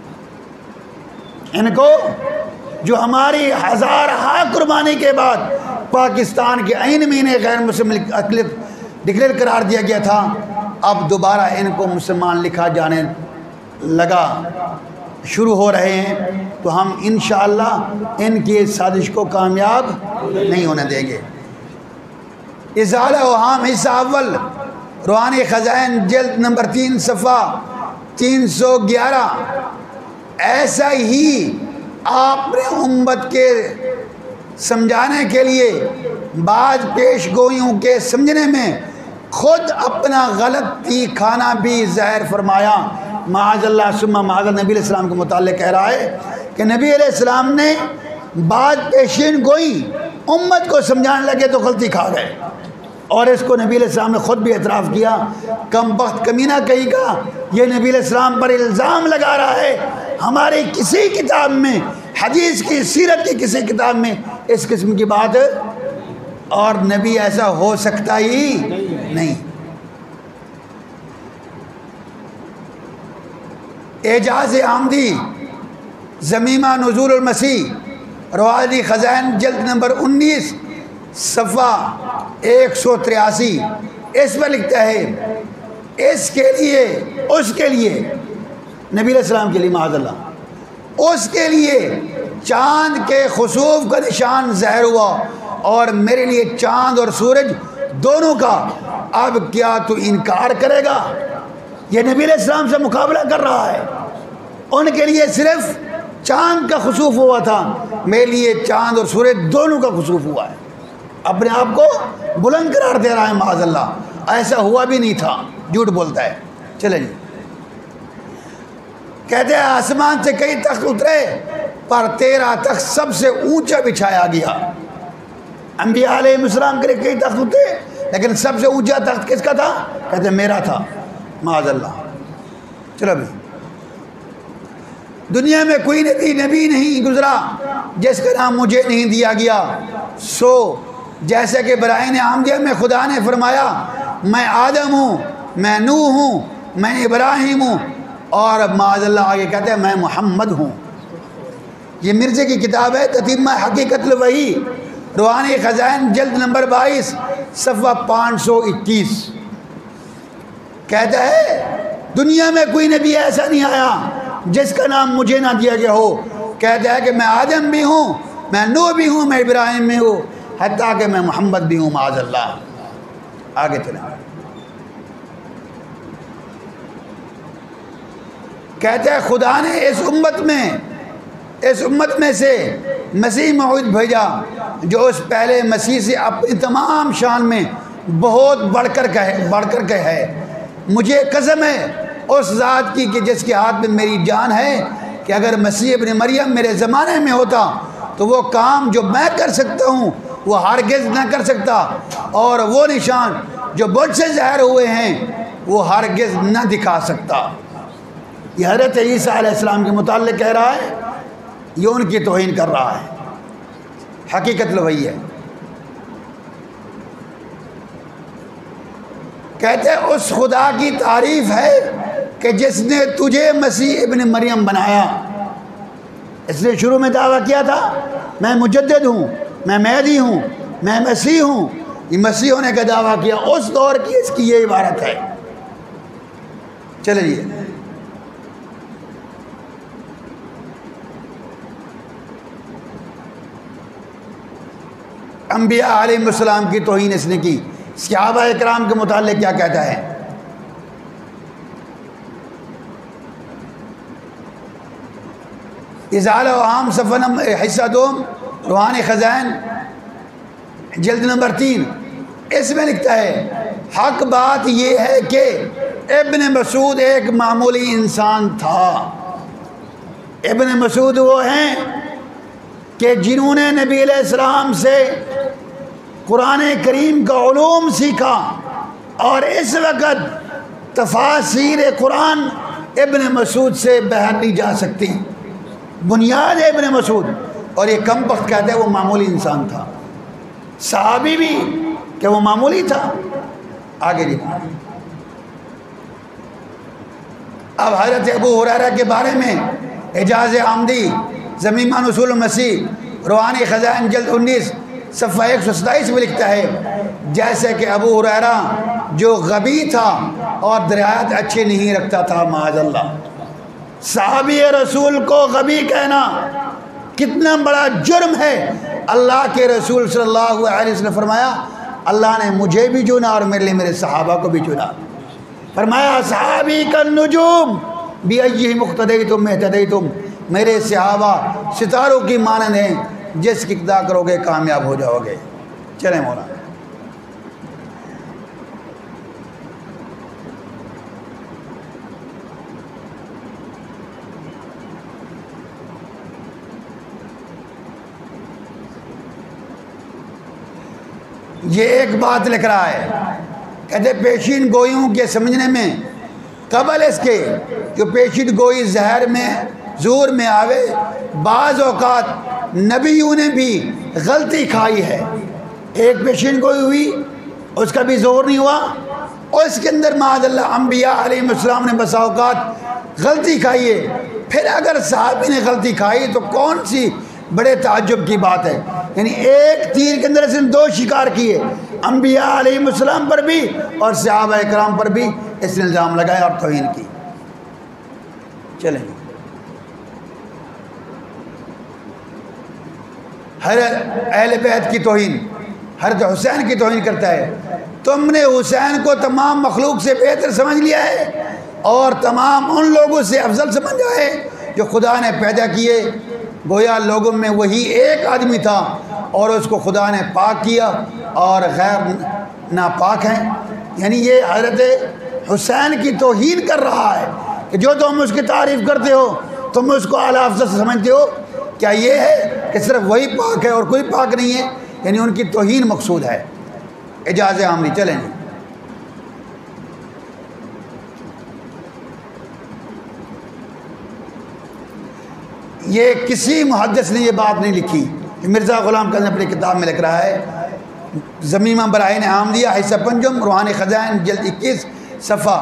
ان کو جو ہماری ہزارہ قربانی کے بعد پاکستان کے آئین میں انہیں غیر مسلم اقلیت ڈکلیئر قرار دیا گیا تھا، اب دوبارہ ان کو مسلمان لکھا جانے لگا، شروع ہو رہے ہیں. تو ہم انشاءاللہ ان کی سازش کو کامیاب نہیں ہونے دیں گے. ازالہ اوہام حصہ اول روحانی خزائن جلد نمبر تین صفحہ تین سو گیارہ. ایسا ہی آپ نے امت کے سمجھانے کے لیے بعض پیش گوئیوں کے سمجھنے میں خود اپنا غلطی کھانا بھی ظاہر فرمایا. معاذ اللہ ثم معاذ نبی علیہ السلام کے متعلق کہہ رہا ہے کہ نبی علیہ السلام نے بعض پیشین گوئی امت کو سمجھانے لگے تو غلطی کھا گئے، اور اس کو نبی علیہ السلام نے خود بھی اعتراف کیا. کم بخت کمینہ کہیں کا یہ نبی علیہ السلام پر الزام لگا رہا ہے. ہماری کسی کتاب میں، حدیث کی سیرت کی کسی کتاب میں اس قسم کی بات، اور نبی ایسا ہو سکتا ہی نہیں. اعجاز آمدی زمیمہ نزول المسیح روحانی خزائن جلد نمبر انیس صفحہ ایک سو تریاسی، اس میں لکھتا ہے اس کے لیے اس کے لیے نبی علیہ السلام کے لیے معاذ اللہ اس کے لیے چاند کے خسوف کا نشان ظاہر ہوا اور میرے لیے چاند اور سورج دونوں کا. اب کیا تو انکار کرے گا؟ یہ نبی علیہ السلام سے مقابلہ کر رہا ہے. ان کے لیے صرف چاند کا خسوف ہوا تھا، میرے لیے چاند اور سورج دونوں کا خسوف ہوا ہے. اپنے آپ کو بلند قرار دے رہا ہے معاذ اللہ. ایسا ہوا بھی نہیں تھا، جھوٹ بولتا ہے. چلیں جی، کہتے ہیں آسمان سے کئی تخت اترے پر تیرا تخت سب سے اونچا بچھایا گیا. انبیاء علیہ السلام کے کئی تخت اترے لیکن سب سے اونچا تخت کس کا تھا؟ کہتے ہیں میرا تھا معاذ اللہ. چلو بھی، دنیا میں کوئی نبی نبی نہیں گزرا جس کا نام مجھے نہیں دیا گیا. سو جیسے کہ برائن عامدیہ میں خدا نے فرمایا میں آدم ہوں، میں نوح ہوں، میں ابراہیم ہوں، اور معاذ اللہ آگے کہتے ہیں میں محمد ہوں. یہ مرزے کی کتاب ہے تتمہ حقیقت الوحی روحانی خزائن جلد نمبر بائیس صفحہ پانچ سو اکیس. کہتا ہے دنیا میں کوئی نبی ایسا نہیں آیا جس کا نام مجھے نہ دیا گیا ہو. کہتا ہے کہ میں آدم بھی ہوں، میں نوح بھی ہوں، میں ابراہیم بھی ہوں، حتیٰ کہ میں محمد بھی ہوں معاذ اللہ. آگے چلیں. کہتے ہیں خدا نے اس امت میں اس امت میں سے مسیح موعود بھیجا جو اس پہلے مسیح سے اپنی تمام شان میں بہت بڑھ کر کہے بڑھ کر کہ ہے. مجھے قسم ہے اس ذات کی کہ جس کے ہاتھ میں میری جان ہے کہ اگر مسیح ابن مریم میرے زمانے میں ہوتا تو وہ کام جو میں کر سکتا ہوں وہ ہرگز نہ کر سکتا، اور وہ نشان جو مجھ سے ظاہر ہوئے ہیں وہ ہرگز نہ دکھا سکتا. یہ حضرت عیسیٰ علیہ السلام کے متعلق کہہ رہا ہے، یہ ان کی توہین کر رہا ہے. حقیقت وہی ہے. کہتے ہیں اس خدا کی تعریف ہے کہ جس نے تجھے مسیح ابن مریم بنایا. اس نے شروع میں دعویٰ کیا تھا میں مجدد ہوں، میں مہدی ہوں، میں مسیح ہوں. یہ مسیح ہونے کا دعویٰ کیا اس دور کی، اس کی یہ عبارت ہے. چلیے انبیاء علیہ السلام کی توہین اس نے کی. صحابہ اکرام کے متعلق کیا کہتا ہے؟ اظہار و عام صفحہ نمبر حصہ دوم روحانی خزائن جلد نمبر تین. اس میں لکھتا ہے حق بات یہ ہے کہ ابن مسعود ایک معمولی انسان تھا. ابن مسعود وہ ہیں کہ جنہوں نے نبی علیہ السلام سے قرآن کریم کا علوم سیکھا، اور اس وقت تفاسیر قرآن ابن مسعود سے باہر نہیں جا سکتی. بنیاد ابن مسعود، اور یہ کم وقت کہتے ہیں وہ معمولی انسان تھا. صحابی بھی کہ وہ معمولی تھا. آگے دیکھیں. اب حضرت ابو ہریرہ کے بارے میں اعجاز عامدی ضمیمہ نزول المسیح روحانی خزائن جلد انیس صفحہ ایک سو ستائیس میں لکھتا ہے جیسے کہ ابو ہریرہ جو غبی تھا اور درایت اچھے نہیں رکھتا تھا. معاذ اللہ. صحابی رسول کو غبی کہنا کتنا بڑا جرم ہے. اللہ کے رسول صلی اللہ علیہ وسلم نے فرمایا اللہ نے مجھے بھی چنا اور میرے لیے میرے صحابہ کو بھی چنا. فرمایا صحابی کا نجوم بِأَيِّهِمْ اقْتَدَيْتُمْ اهْتَدَيْتُمْ، میرے صحابہ ستاروں کی مانند ہیں، جس کی اقتدا کرو گے کامیاب ہو جاؤ گے. چلیں مولانا. یہ ایک بات لکھ رہا ہے، کہتے پیشین گوئیوں کے سمجھنے میں قبل اس کے جو پیشین گوئی زہر میں زور میں آوے، بعض اوقات نبیوں نے بھی غلطی کھائی ہے. ایک پیشین گوئی ہوئی، اس کا بھی زور نہیں ہوا، اور اس کے اندر معاذ اللہ انبیاء علیہ السلام نے بسا اوقات غلطی کھائی ہے. پھر اگر صحابی نے غلطی کھائی تو کون سی بڑے تعجب کی بات ہے. یعنی ایک تیر کے اندر اس نے دو شکار کیے، انبیاء علیہ السلام پر بھی اور صحابہ کرام پر بھی اس نے الزام لگایا اور توہین کی. چلیں ہر اہل بیت کی توہین، حضرت حسین کی توہین کرتا ہے. تم نے حسین کو تمام مخلوق سے بہتر سمجھ لیا ہے اور تمام ان لوگوں سے افضل سمجھا ہے جو خدا نے پیدا کیے. گویا لوگوں میں وہی ایک آدمی تھا اور اس کو خدا نے پاک کیا اور غیر ناپاک ہیں. یعنی یہ حضرت حسین کی توہین کر رہا ہے کہ جو تم اس کی تعریف کرتے ہو تم اس کو اعلیٰ افضل سمجھتے ہو. کیا یہ ہے کہ صرف وہی پاک ہے اور کوئی پاک نہیں ہے؟ یعنی ان کی توہین مقصود ہے. اجازت عامری. چلیں جی. یہ کسی محدث نے یہ بات نہیں لکھی. مرزا غلام قادری اپنی کتاب میں لکھ رہا ہے ضمیمہ برائن عامدیہ حصہ پنجم روحانی خزائن جلد اکیس صفحہ.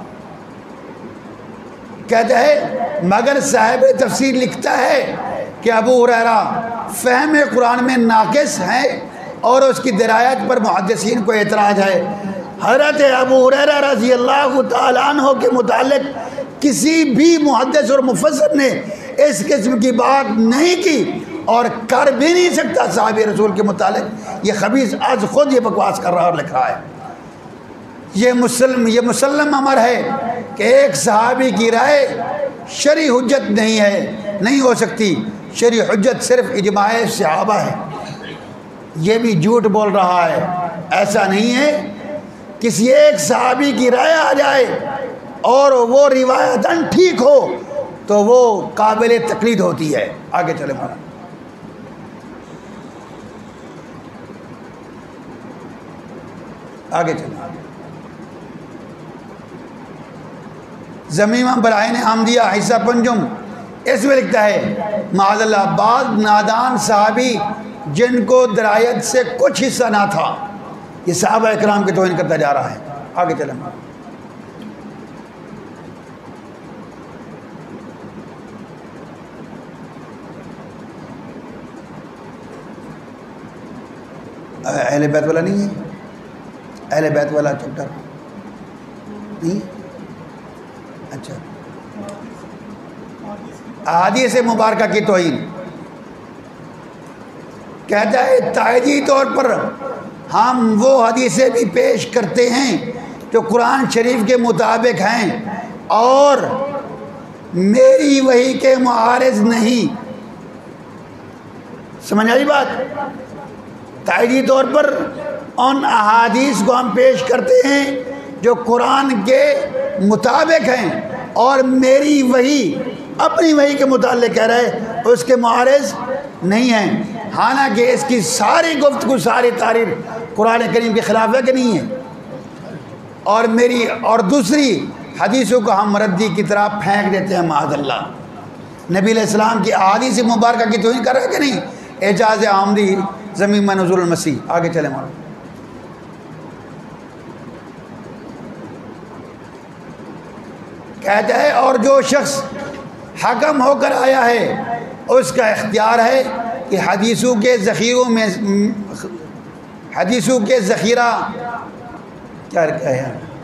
کہتا ہے مگر صاحب تفسیر لکھتا ہے کہ ابو ہریرہ فہم قرآن میں ناقص ہے اور اس کی درایت پر محدثین کو اعتراض ہے. حضرت ابو ہریرہ رضی اللہ تعالیٰ عنہ کے متعلق کسی بھی محدث اور مفسر نے اس قسم کی بات نہیں کی اور کر بھی نہیں سکتا. صحابی رسول کے متعلق یہ خبیث آج خود یہ بکواس کر رہا اور لکھ رہا ہے. یہ مسلم یہ مسلم امر ہے کہ ایک صحابی کی رائے شرعی حجت نہیں ہے، نہیں ہو سکتی. شرعی حجت صرف اجماع صحابہ ہے. یہ بھی جھوٹ بول رہا ہے. ایسا نہیں ہے. کسی ایک صحابی کی رائے آ جائے اور وہ روایتاً ٹھیک ہو تو وہ قابل تقلید ہوتی ہے. آگے چلے مولانا. آگے چلے. ضمیمہ برائن عامدیہ حصہ پنجم اس میں لکھتا ہے معاذ اللہ بعض نادان صحابی جن کو درایت سے کچھ حصہ نہ تھا، یہ صحابہ اکرام کی توہین کرتا جا رہا ہے۔ آگے چلیں، اہل بیت والا نہیں ہے، اہل بیت والا چیپٹر نہیں، اچھا، احادیث مبارکہ کی توہین کہتا ہے تائیدی طور پر ہم وہ حدیثیں بھی پیش کرتے ہیں جو قرآن شریف کے مطابق ہیں اور میری وحی کے معارض نہیں۔ سمجھ آئی بات؟ تائیدی طور پر ان احادیث کو ہم پیش کرتے ہیں جو قرآن کے مطابق ہیں اور میری وحی اپنی وحی کے متعلق کہہ رہے اس کے معارض نہیں ہیں، حالانکہ اس کی ساری گفتگو ساری تعریف قرآن کریم کے خلاف ہے کہ نہیں ہے، اور میری اور دوسری حدیثوں کو ہم ردی کی طرح پھینک دیتے ہیں معاذ اللہ۔ نبی علیہ السلام کی احادیث مبارکہ کی توہین کر رہے کہ نہیں؟ اعجاز آمدی زمین میں نزول المسیح۔ آگے چلیں مولانا، کہتا ہے اور جو شخص حکم ہو کر آیا ہے اس کا اختیار ہے کہ حدیثوں کے ذخیروں میں حدیثوں کے ذخیرہ کیا ہے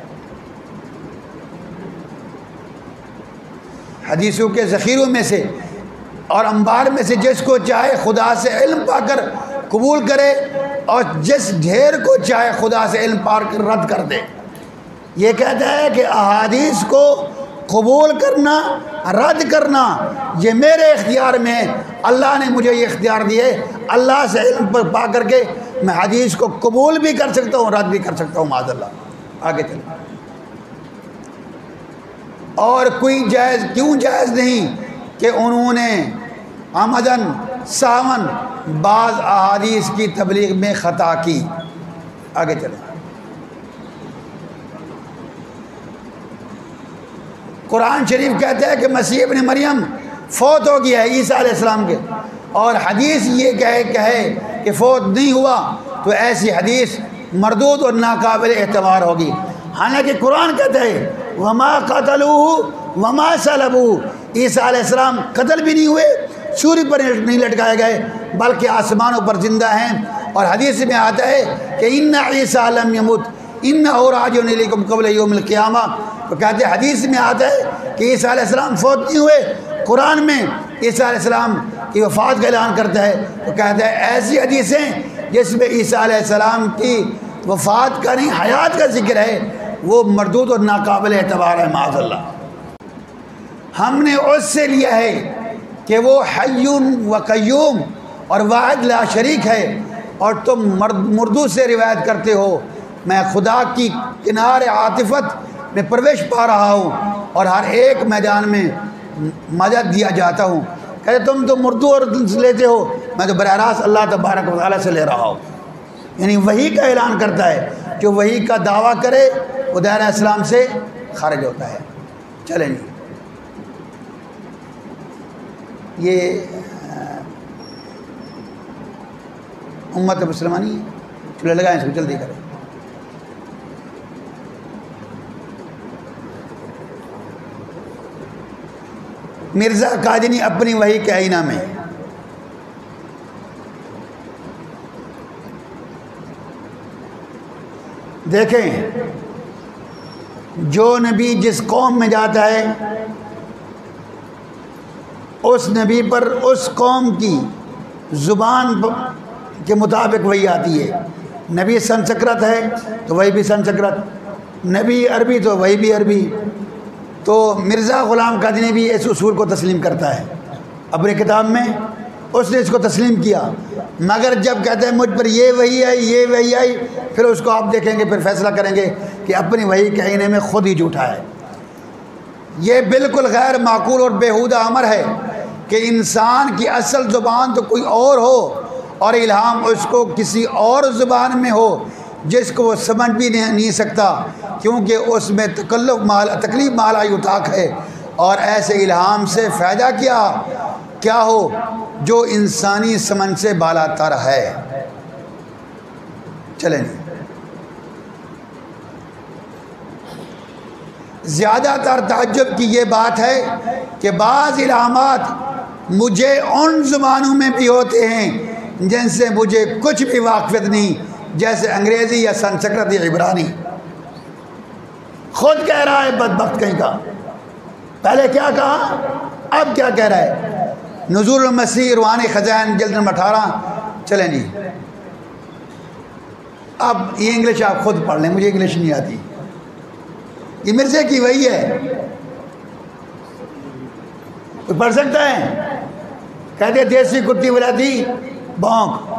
حدیثوں کے ذخیروں میں سے اور انبار میں سے جس کو چاہے خدا سے علم پا کر قبول کرے اور جس ڈھیر کو چاہے خدا سے علم پا کر رد کر دے۔ یہ کہتا ہے کہ احادیث کو قبول کرنا رد کرنا یہ میرے اختیار میں، اللہ نے مجھے یہ اختیار دیے، اللہ سے علم پر پا کر کے میں حدیث کو قبول بھی کر سکتا ہوں رد بھی کر سکتا ہوں معاذ اللہ۔ آگے چلیں، اور کوئی جائز کیوں جائز نہیں کہ انہوں نے عمدن ساون بعض احادیث کی تبلیغ میں خطا کی۔ آگے چلیں، قرآن شریف کہتا ہے کہ مسیح ابن مریم فوت ہو گیا ہے عیسیٰ علیہ السلام کے، اور حدیث یہ کہے کہے کہ فوت نہیں ہوا تو ایسی حدیث مردود اور ناقابل اعتبار ہوگی، حالانکہ قرآن کہتا ہے وما قتلوہ وما صلبوہ، عیسیٰ علیہ السلام قتل بھی نہیں ہوئے، سوری پر نہیں لٹکائے گئے بلکہ آسمانوں پر زندہ ہیں، اور حدیث میں آتا ہے کہ ان عیسیٰ لم یمت انہ راجع الیکم قبل یوم القیامہ، تو کہتے ہیں حدیث میں آتا ہے کہ عیسیٰ علیہ السلام فوت نہیں ہوئے، قرآن میں عیسیٰ علیہ السلام کی وفات کا اعلان کرتا ہے، تو کہتے ہیں ایسی حدیثیں جس میں عیسیٰ علیہ السلام کی وفات کا نہیں حیات کا ذکر ہے وہ مردود اور ناقابل اعتبار ہے معاذ اللہ۔ ہم نے اس سے لیا ہے کہ وہ حی و قیوم اور واحد لا شریک ہے، اور تم مردود سے روایت کرتے ہو میں خدا کی کنار عاطفت میں پرویش پا رہا ہوں اور ہر ایک میدان میں مدد دیا جاتا ہوں، کہتے تم تو مردو اور لیتے ہو، میں تو براہ راست اللہ تبارک و تعالیٰ سے لے رہا ہوں۔ یعنی وحی کا اعلان کرتا ہے، جو وحی کا دعویٰ کرے وہ دائرہ اسلام سے خارج ہوتا ہے۔ چلیں جی، یہ امت مسلمانی ہے، چلے لگائیں اس کو جلدی کریں۔ مرزا قادنی اپنی وحی کے آئینہ میں دیکھیں، جو نبی جس قوم میں جاتا ہے اس نبی پر اس قوم کی زبان کے مطابق وحی آتی ہے۔ نبی سنسکرت ہے تو وہی بھی سنسکرت، نبی عربی تو وہی بھی عربی، تو مرزا غلام قادنی بھی اس اصول کو تسلیم کرتا ہے اپنی کتاب میں، اس نے اس کو تسلیم کیا، مگر جب کہتے ہیں مجھ پر یہ وحی آئی یہ وحی آئی، پھر اس کو آپ دیکھیں گے، پھر فیصلہ کریں گے کہ اپنی وحی کے آئینے میں خود ہی جھوٹا ہے۔ یہ بالکل غیر معقول اور بیہودہ امر ہے کہ انسان کی اصل زبان تو کوئی اور ہو اور الہام اس کو کسی اور زبان میں ہو جس کو وہ سمجھ بھی نہیں سکتا، کیونکہ اس میں تکلف مال تکلیف مالا یطاق ہے، اور ایسے الہام سے فائدہ کیا کیا ہو جو انسانی سمجھ سے بالا تر ہے۔ چلیں زیادہ تر تعجب کی یہ بات ہے کہ بعض علامات مجھے ان زبانوں میں بھی ہوتے ہیں جن سے مجھے کچھ بھی واقفیت نہیں، جیسے انگریزی یا سنسکرت یا عبرانی۔ خود کہہ رہا ہے بدبخت کہیں کا، پہلے کیا کہا اب کیا کہہ رہا ہے؟ نزول المسیح روحانی خزائن جلد نمبر اٹھارہ۔ چلیں جی اب یہ انگلش آپ خود پڑھ لیں، مجھے انگلش نہیں آتی، یہ مرزے کی وہی ہے، کوئی پڑھ سکتا ہے؟ کہتے دیسی کتی ولادی بونک،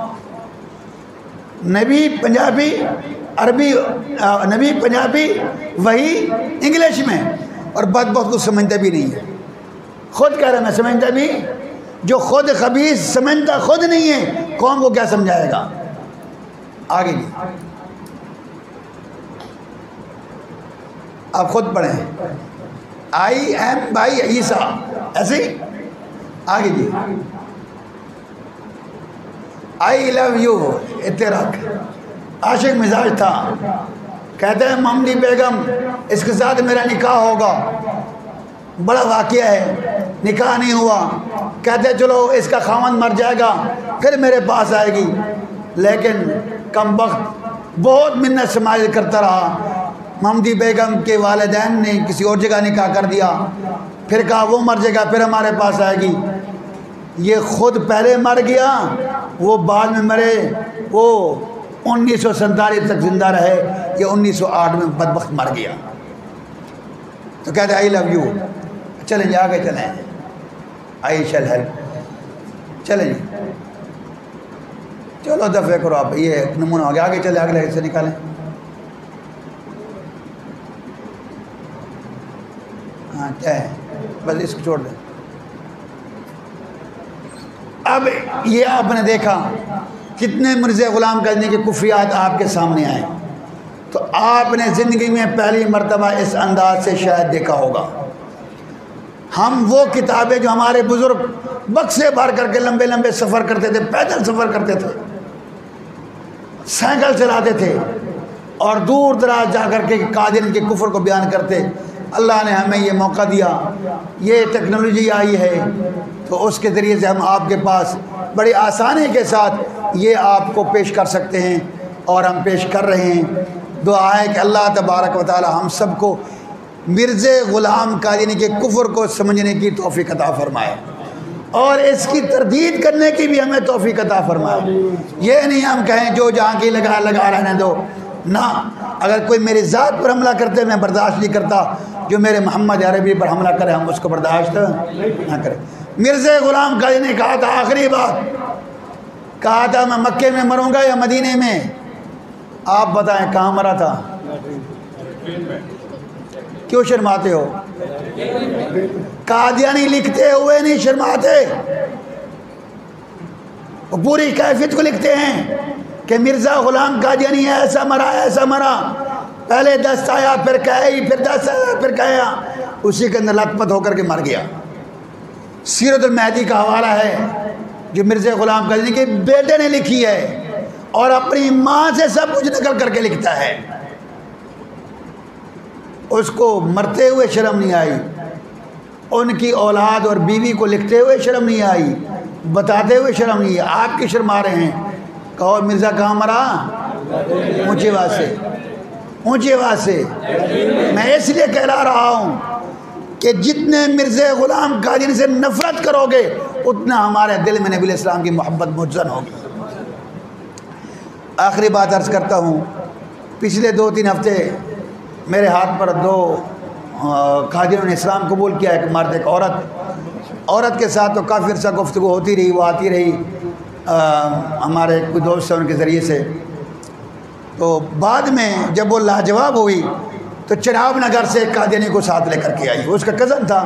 نبی پنجابی عربی، نبی پنجابی وہی انگلش میں، اور بد بہت کچھ سمجھتا بھی نہیں ہے۔ خود کہہ رہا میں سمجھتا بھی، جو خود خبیث سمجھتا خود نہیں ہے قوم کو کیا سمجھائے گا؟ آگے جی آپ خود پڑھیں، آئی ایم بائی عیسیٰ، ایسے ہی آگے جی آئی لو یو اتراک، عاشق مزاج تھا، کہتے ہیں ممدی بیگم اس کے ساتھ میرا نکاح ہوگا، بڑا واقعہ ہے، نکاح نہیں ہوا، کہتے چلو اس کا خاوند مر جائے گا پھر میرے پاس آئے گی، لیکن کم وقت بہت منت سماج کرتا رہا، ممدی بیگم کے والدین نے کسی اور جگہ نکاح کر دیا، پھر کہا وہ مر جائے گا پھر ہمارے پاس آئے گی، یہ خود پہلے مر گیا، وہ بعد میں مرے، وہ انیس سو سینتالیس تک زندہ رہے، یہ انیس سو آٹھ میں بدبخت مر گیا۔ تو کہتے آئی لو یو، چلیں جی آگے چلیں، آئی شیل ہیلپ، چلیں جی چلو دفعہ کرو آپ، یہ نمونہ ہو گیا، آگے چلیں، اگلے حصے نکالیں۔ ہاں کیا ہے، بس اس کو چھوڑ دیں۔ اب یہ آپ نے دیکھا کتنے مرزا غلام قادیانی کے کفریات آپ کے سامنے آئے، تو آپ نے زندگی میں پہلی مرتبہ اس انداز سے شاید دیکھا ہوگا۔ ہم وہ کتابیں جو ہمارے بزرگ بکسے بھر کر کے لمبے لمبے سفر کرتے تھے، پیدل سفر کرتے تھے، سائیکل چلاتے تھے، اور دور دراز جا کر کے قادیانی کے کفر کو بیان کرتے، اللہ نے ہمیں یہ موقع دیا، یہ ٹیکنالوجی آئی ہے، تو اس کے ذریعے سے ہم آپ کے پاس بڑی آسانی کے ساتھ یہ آپ کو پیش کر سکتے ہیں، اور ہم پیش کر رہے ہیں۔ دعا ہے کہ اللہ تبارک و تعالی ہم سب کو مرزا غلام قادیانی کے کفر کو سمجھنے کی توفیق عطا فرمائے، اور اس کی تردید کرنے کی بھی ہمیں توفیق عطا فرمائے۔ یہ نہیں ہم کہیں جو جہاں کی لگا لگا رہنے دو، نہ، اگر کوئی میری ذات پر حملہ کرتے میں برداشت نہیں کرتا، جو میرے محمد عربی پر حملہ کرے ہم اس کو برداشت نہ کریں۔ مرزا غلام قادیانی نے کہا تھا آخری بات، کہا تھا میں مکے میں مروں گا یا مدینے میں؟ آپ بتائیں کہاں مرا تھا؟ کیوں شرماتے ہو؟ قادیانی لکھتے ہوئے نہیں شرماتے، وہ پوری کیفیت کو لکھتے ہیں کہ مرزا غلام قادیانی ایسا مرا ایسا مرا، پہلے دست آیا پھر کہی، پھر دست آیا پھر کہا، اسی کے اندر لت پت ہو کر کے مر گیا۔ سیرت المہدی کا حوالہ ہے جو مرزا غلام قادیانی کے بیٹے نے لکھی ہے، اور اپنی ماں سے سب کچھ نقل کر کے لکھتا ہے۔ اس کو مرتے ہوئے شرم نہیں آئی، ان کی اولاد اور بیوی کو لکھتے ہوئے شرم نہیں آئی، بتاتے ہوئے شرم نہیں آئی۔ آپ کی شرم آ رہے ہیں، کہو مرزا کہاں مرا؟ اونچی آواز سے، اونچی آواز سے۔ میں اس لیے کہہ رہا ہوں کہ جتنے مرزا غلام قادیانی سے نفرت کرو گے اتنا ہمارے دل میں نبی الاسلام کی محبت مجزن ہوگی۔ آخری بات عرض کرتا ہوں، پچھلے دو تین ہفتے میرے ہاتھ پر دو قادیانیوں نے اسلام قبول کیا، ایک مرد ایک عورت۔ عورت کے ساتھ تو کافی عرصہ گفتگو ہوتی رہی، وہ آتی رہی ہمارے کوئی دوست ہیں ان کے ذریعے سے، تو بعد میں جب وہ لاجواب ہوئی تو چناب نگر سے ایک قادیانی کو ساتھ لے کر کے آئی، وہ اس کا کزن تھا،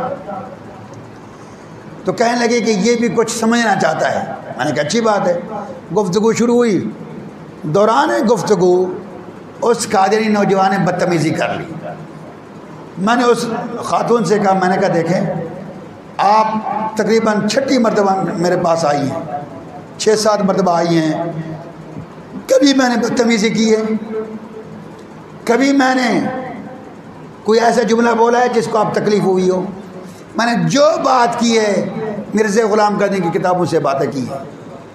تو کہنے لگی کہ یہ بھی کچھ سمجھنا چاہتا ہے۔ میں نے کہا اچھی بات ہے۔ گفتگو شروع ہوئی، دوران گفتگو اس قادیانی نوجوان نے بدتمیزی کر لی۔ میں نے اس خاتون سے کہا، میں نے کہا دیکھیں آپ تقریباً چھٹی مرتبہ میرے پاس آئی ہیں، چھ سات مرتبہ آئی ہیں. کبھی میں نے بدتمیزی کی ہے، کبھی میں نے کوئی ایسا جملہ بولا ہے جس کو آپ تکلیف ہوئی ہو. میں نے جو بات کی ہے مرزا غلام قادری کی کتابوں سے باتیں کی ہیں،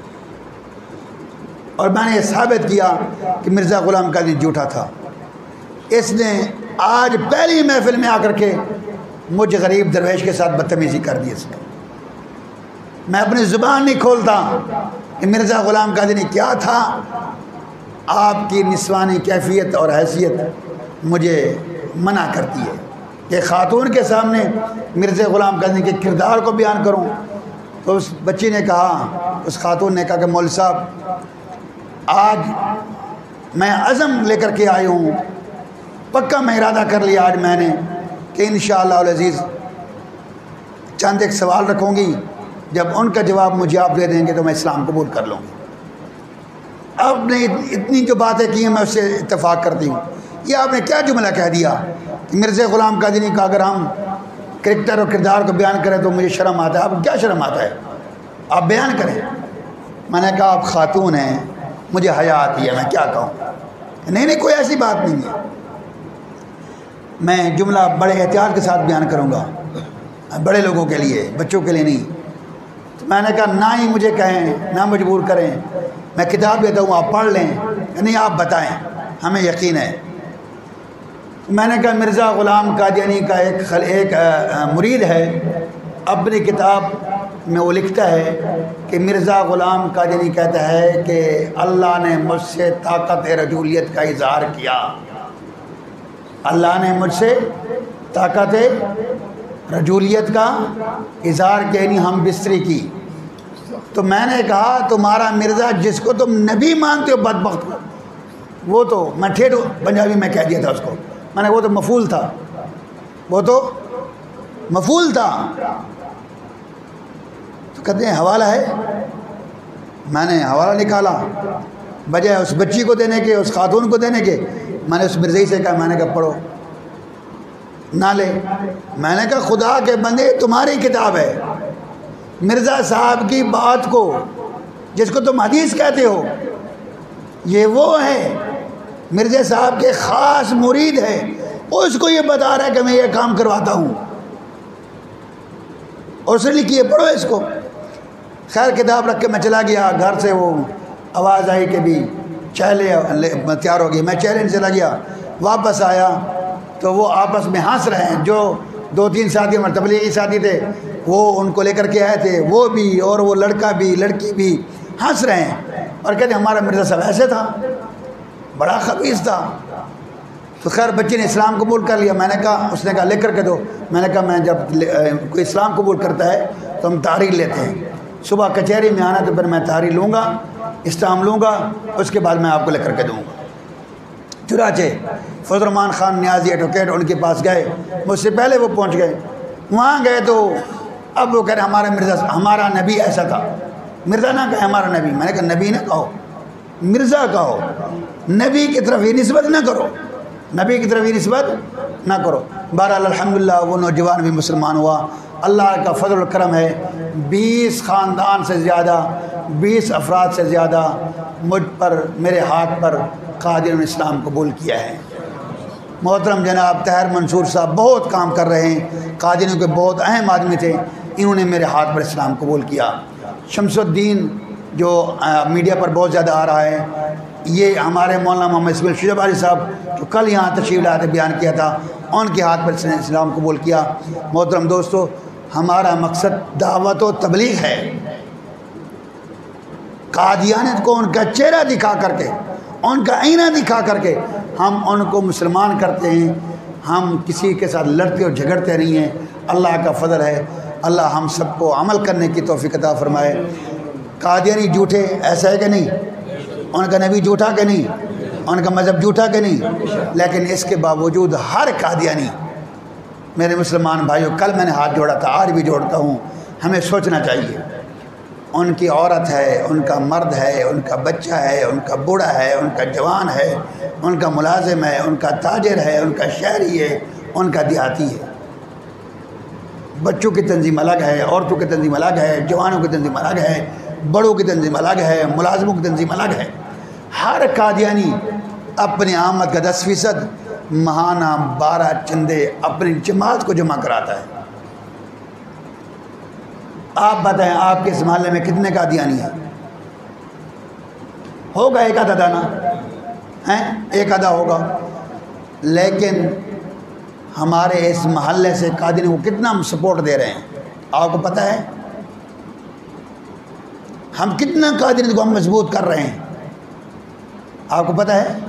اور میں نے یہ ثابت کیا کہ مرزا غلام قادری جھوٹا تھا. اس نے آج پہلی محفل میں آ کر کے مجھ غریب درویش کے ساتھ بدتمیزی کر دی. اس نے میں اپنی زبان نہیں کھولتا کہ مرزا غلام قادری کیا تھا. آپ کی نسوانی کیفیت اور حیثیت مجھے منع کرتی ہے کہ خاتون کے سامنے مرزا غلام قادری کے کردار کو بیان کروں. تو اس بچی نے کہا، اس خاتون نے کہا کہ مولوی صاحب آج میں عزم لے کر کے آئی ہوں، پکا میں ارادہ کر لیا آج میں نے کہ انشاءاللہ العزیز چند ایک سوال رکھوں گی، جب ان کا جواب مجھے آپ دے دیں گے تو میں اسلام قبول کر لوں گی. اب نے اتنی جو باتیں کی ہیں میں اس سے اتفاق کرتی ہوں. یہ آپ نے کیا جملہ کہہ دیا کہ مرزا غلام قادری کا اگر ہم کریکٹر اور کردار کو بیان کریں تو مجھے شرم آتا ہے. آپ کو کیا شرم آتا ہے؟ آپ بیان کریں. میں نے کہا آپ خاتون ہیں، مجھے حیا آتی ہے، میں کیا کہوں. نہیں نہیں کوئی ایسی بات نہیں ہے، میں جملہ بڑے احتیاط کے ساتھ بیان کروں گا، بڑے لوگوں کے لیے، بچوں کے لیے نہیں. تو میں نے کہا نہ ہی مجھے کہیں، نہ مجبور کریں، میں کتاب دیتا ہوں آپ پڑھ لیں، نہیں آپ بتائیں، ہمیں یقین ہے. میں نے کہا مرزا غلام قادیانی کا ایک خل ایک مرید ہے، اپنی کتاب میں وہ لکھتا ہے کہ مرزا غلام قادیانی کہتا ہے کہ اللہ نے مجھ سے طاقت رجولیت کا اظہار کیا، اللہ نے مجھ سے طاقت رجولیت کا اظہار کیا، یعنی ہم بستری کی. تو میں نے کہا تمہارا مرزا جس کو تم نبی مانتے ہو بدبخت کو، وہ تو میں ٹھیٹ پنجابی میں کہہ دیا تھا اس کو، میں نے وہ تو مفعول تھا، وہ تو مفعول تھا. تو کہتے ہیں حوالہ ہے، میں نے حوالہ نکالا بجائے اس بچی کو دینے کے، اس خاتون کو دینے کے. میں نے اس مرزائی سے کہا، میں نے کہا پڑھو، نہ لے. میں نے کہا خدا کے بندے تمہاری کتاب ہے، مرزا صاحب کی بات کو جس کو تم حدیث کہتے ہو، یہ وہ ہے مرزا صاحب کے خاص مرید ہے، اس کو یہ بتا رہا ہے کہ میں یہ کام کرواتا ہوں، اور اس نے لکھی ہے پڑھو اس کو. خیر کتاب رکھ کے میں چلا گیا گھر سے. وہ آواز آئی کہ بھی چہلے تیار ہو گئی. میں چہلے نہیں چلا گیا، واپس آیا تو وہ آپس میں ہنس رہے ہیں. جو دو تین ساتھی ہمارے تبلیغی ساتھی تھے وہ ان کو لے کر کے آئے تھے، وہ بھی اور وہ لڑکا بھی لڑکی بھی ہنس رہے ہیں اور کہتے ہیں ہمارا مرزا صاحب ایسے تھا، بڑا خبیث تھا. تو خیر بچے نے اسلام قبول کر لیا. میں نے کہا، اس نے کہا لے کر کے دو. میں نے کہا میں جب کوئی اسلام قبول کرتا ہے تو ہم تحریر لیتے ہیں، صبح کچہری میں آنا تو پھر میں تحریر لوں گا، اسٹام لوں گا، اس کے بعد میں آپ کو لے کر کے دوں گا. چنانچہ فضل الرحمان خان نیازی ایڈوکیٹ ان کے پاس گئے، مجھ سے پہلے وہ پہنچ گئے. وہاں گئے تو اب وہ کہہ رہے ہمارا مرزا ہمارا نبی ایسا تھا. مرزا نہ کہے ہمارا نبی. میں نے کہا نبی نہ کہو، مرزا کہو، نبی کی طرف یہ نسبت نہ کرو، نبی کی طرف یہ نسبت نہ کرو. بہرحال الحمدللہ وہ نوجوان بھی مسلمان ہوا. اللہ کا فضل و کرم ہے، بیس خاندان سے زیادہ، بیس افراد سے زیادہ مجھ پر، میرے ہاتھ پر قادریوں نے اسلام قبول کیا ہے. محترم جناب طاہر منصور صاحب بہت کام کر رہے ہیں، قادریوں کے بہت اہم آدمی تھے، انہوں نے میرے ہاتھ پر اسلام قبول کیا. شمس الدین جو میڈیا پر بہت زیادہ آ رہا ہے، یہ ہمارے مولانا محمد اسماعیل شجاع علی صاحب جو کل یہاں تشریف لائے تھے، بیان کیا تھا، ان کے ہاتھ پر اسلام قبول کیا. محترم دوستو، ہمارا مقصد دعوت و تبلیغ ہے. قادیانیت کو ان کا چہرہ دکھا کر کے، ان کا آئینہ دکھا کر کے ہم ان کو مسلمان کرتے ہیں. ہم کسی کے ساتھ لڑتے اور جھگڑتے نہیں ہیں. اللہ کا فضل ہے، اللہ ہم سب کو عمل کرنے کی توفیق عطا فرمائے. قادیانی جھوٹے ایسا ہے کہ نہیں؟ ان کا نبی جھوٹا کہ نہیں؟ ان کا مذہب جھوٹا کہ نہیں؟ لیکن اس کے باوجود ہر قادیانی، میرے مسلمان بھائیوں، کل میں نے ہاتھ جوڑا تھا، آج بھی جوڑتا ہوں، ہمیں سوچنا چاہیے. ان کی عورت ہے، ان کا مرد ہے، ان کا بچہ ہے، ان کا بوڑھا ہے، ان کا جوان ہے، ان کا ملازم ہے، ان کا تاجر ہے، ان کا شہری ہے، ان کا دیہاتی ہے. بچوں کی تنظیم الگ ہے، عورتوں کی تنظیم الگ ہے، جوانوں کی تنظیم الگ ہے، بڑوں کی تنظیم الگ ہے، ملازموں کی تنظیم الگ ہے۔ ہر قادیانی اپنی آمد کا دس فیصد ماہانہ بارہ چندے اپنی جماعت کو جمع کراتا ہے۔ آپ بتائیں آپ کے اس محلے میں کتنے قادیانی ہیں؟ ہوگا ایک آدھا دانا ہیں، ایک آدھا ہوگا، لیکن ہمارے اس محلے سے قادیانی کو کتنا ہم سپورٹ دے رہے ہیں آپ کو پتہ ہے؟ ہم کتنا قادیانی کو ہم مضبوط کر رہے ہیں آپ کو پتہ ہے؟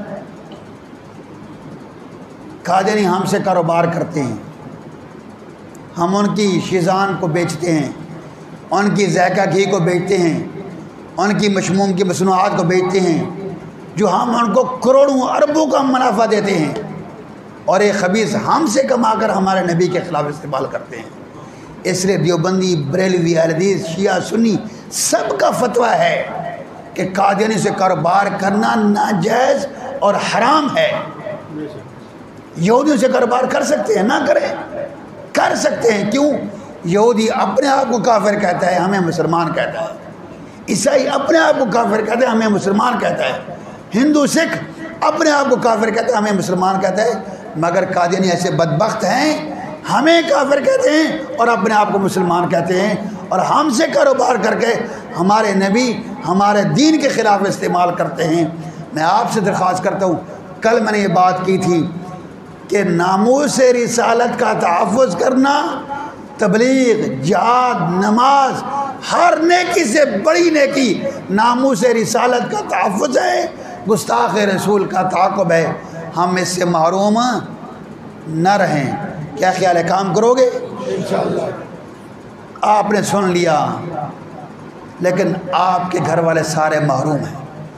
قادیانی ہم سے کاروبار کرتے ہیں، ہم ان کی شیزان کو بیچتے ہیں، ان کی ذائقہ گھی کو بیچتے ہیں، ان کی مشموم کی مصنوعات کو بیچتے ہیں، جو ہم ان کو کروڑوں اربوں کا منافع دیتے ہیں، اور ایک خبیث ہم سے کما کر ہمارے نبی کے خلاف استعمال کرتے ہیں۔ اس لیے دیوبندی، بریلوی، اہل حدیث، شیعہ، سنی سب کا فتویٰ ہے کہ قادیانی سے کاروبار کرنا ناجائز اور حرام ہے۔ یہودیوں سے کاروبار کر سکتے ہیں؟ نہ کریں، کر سکتے ہیں۔ کیوں؟ یہودی اپنے آپ کو کافر کہتا ہے، ہمیں مسلمان کہتا ہے۔ عیسائی اپنے آپ کو کافر کہتا ہے، ہمیں مسلمان کہتا ہے۔ ہندو، سکھ اپنے آپ کو کافر کہتا ہے، ہمیں مسلمان کہتا ہے۔ مگر قادیانی ایسے بدبخت ہیں، ہمیں کافر کہتے ہیں اور اپنے آپ کو مسلمان کہتے ہیں، اور ہم سے کاروبار کر کے ہمارے نبی، ہمارے دین کے خلاف استعمال کرتے ہیں۔ میں آپ سے درخواست کرتا ہوں، کل میں نے یہ بات کی تھی کہ ناموس رسالت کا تحفظ کرنا، تبلیغ، جہاد، نماز، ہر نیکی سے بڑی نیکی ناموس رسالت کا تحفظ ہے، گستاخ رسول کا تعاقب ہے۔ ہم اس سے محروم نہ رہیں۔ کیا خیال ہے، کام کرو گے؟ انشاءاللہ۔ آپ نے سن لیا، لیکن آپ کے گھر والے سارے محروم ہیں،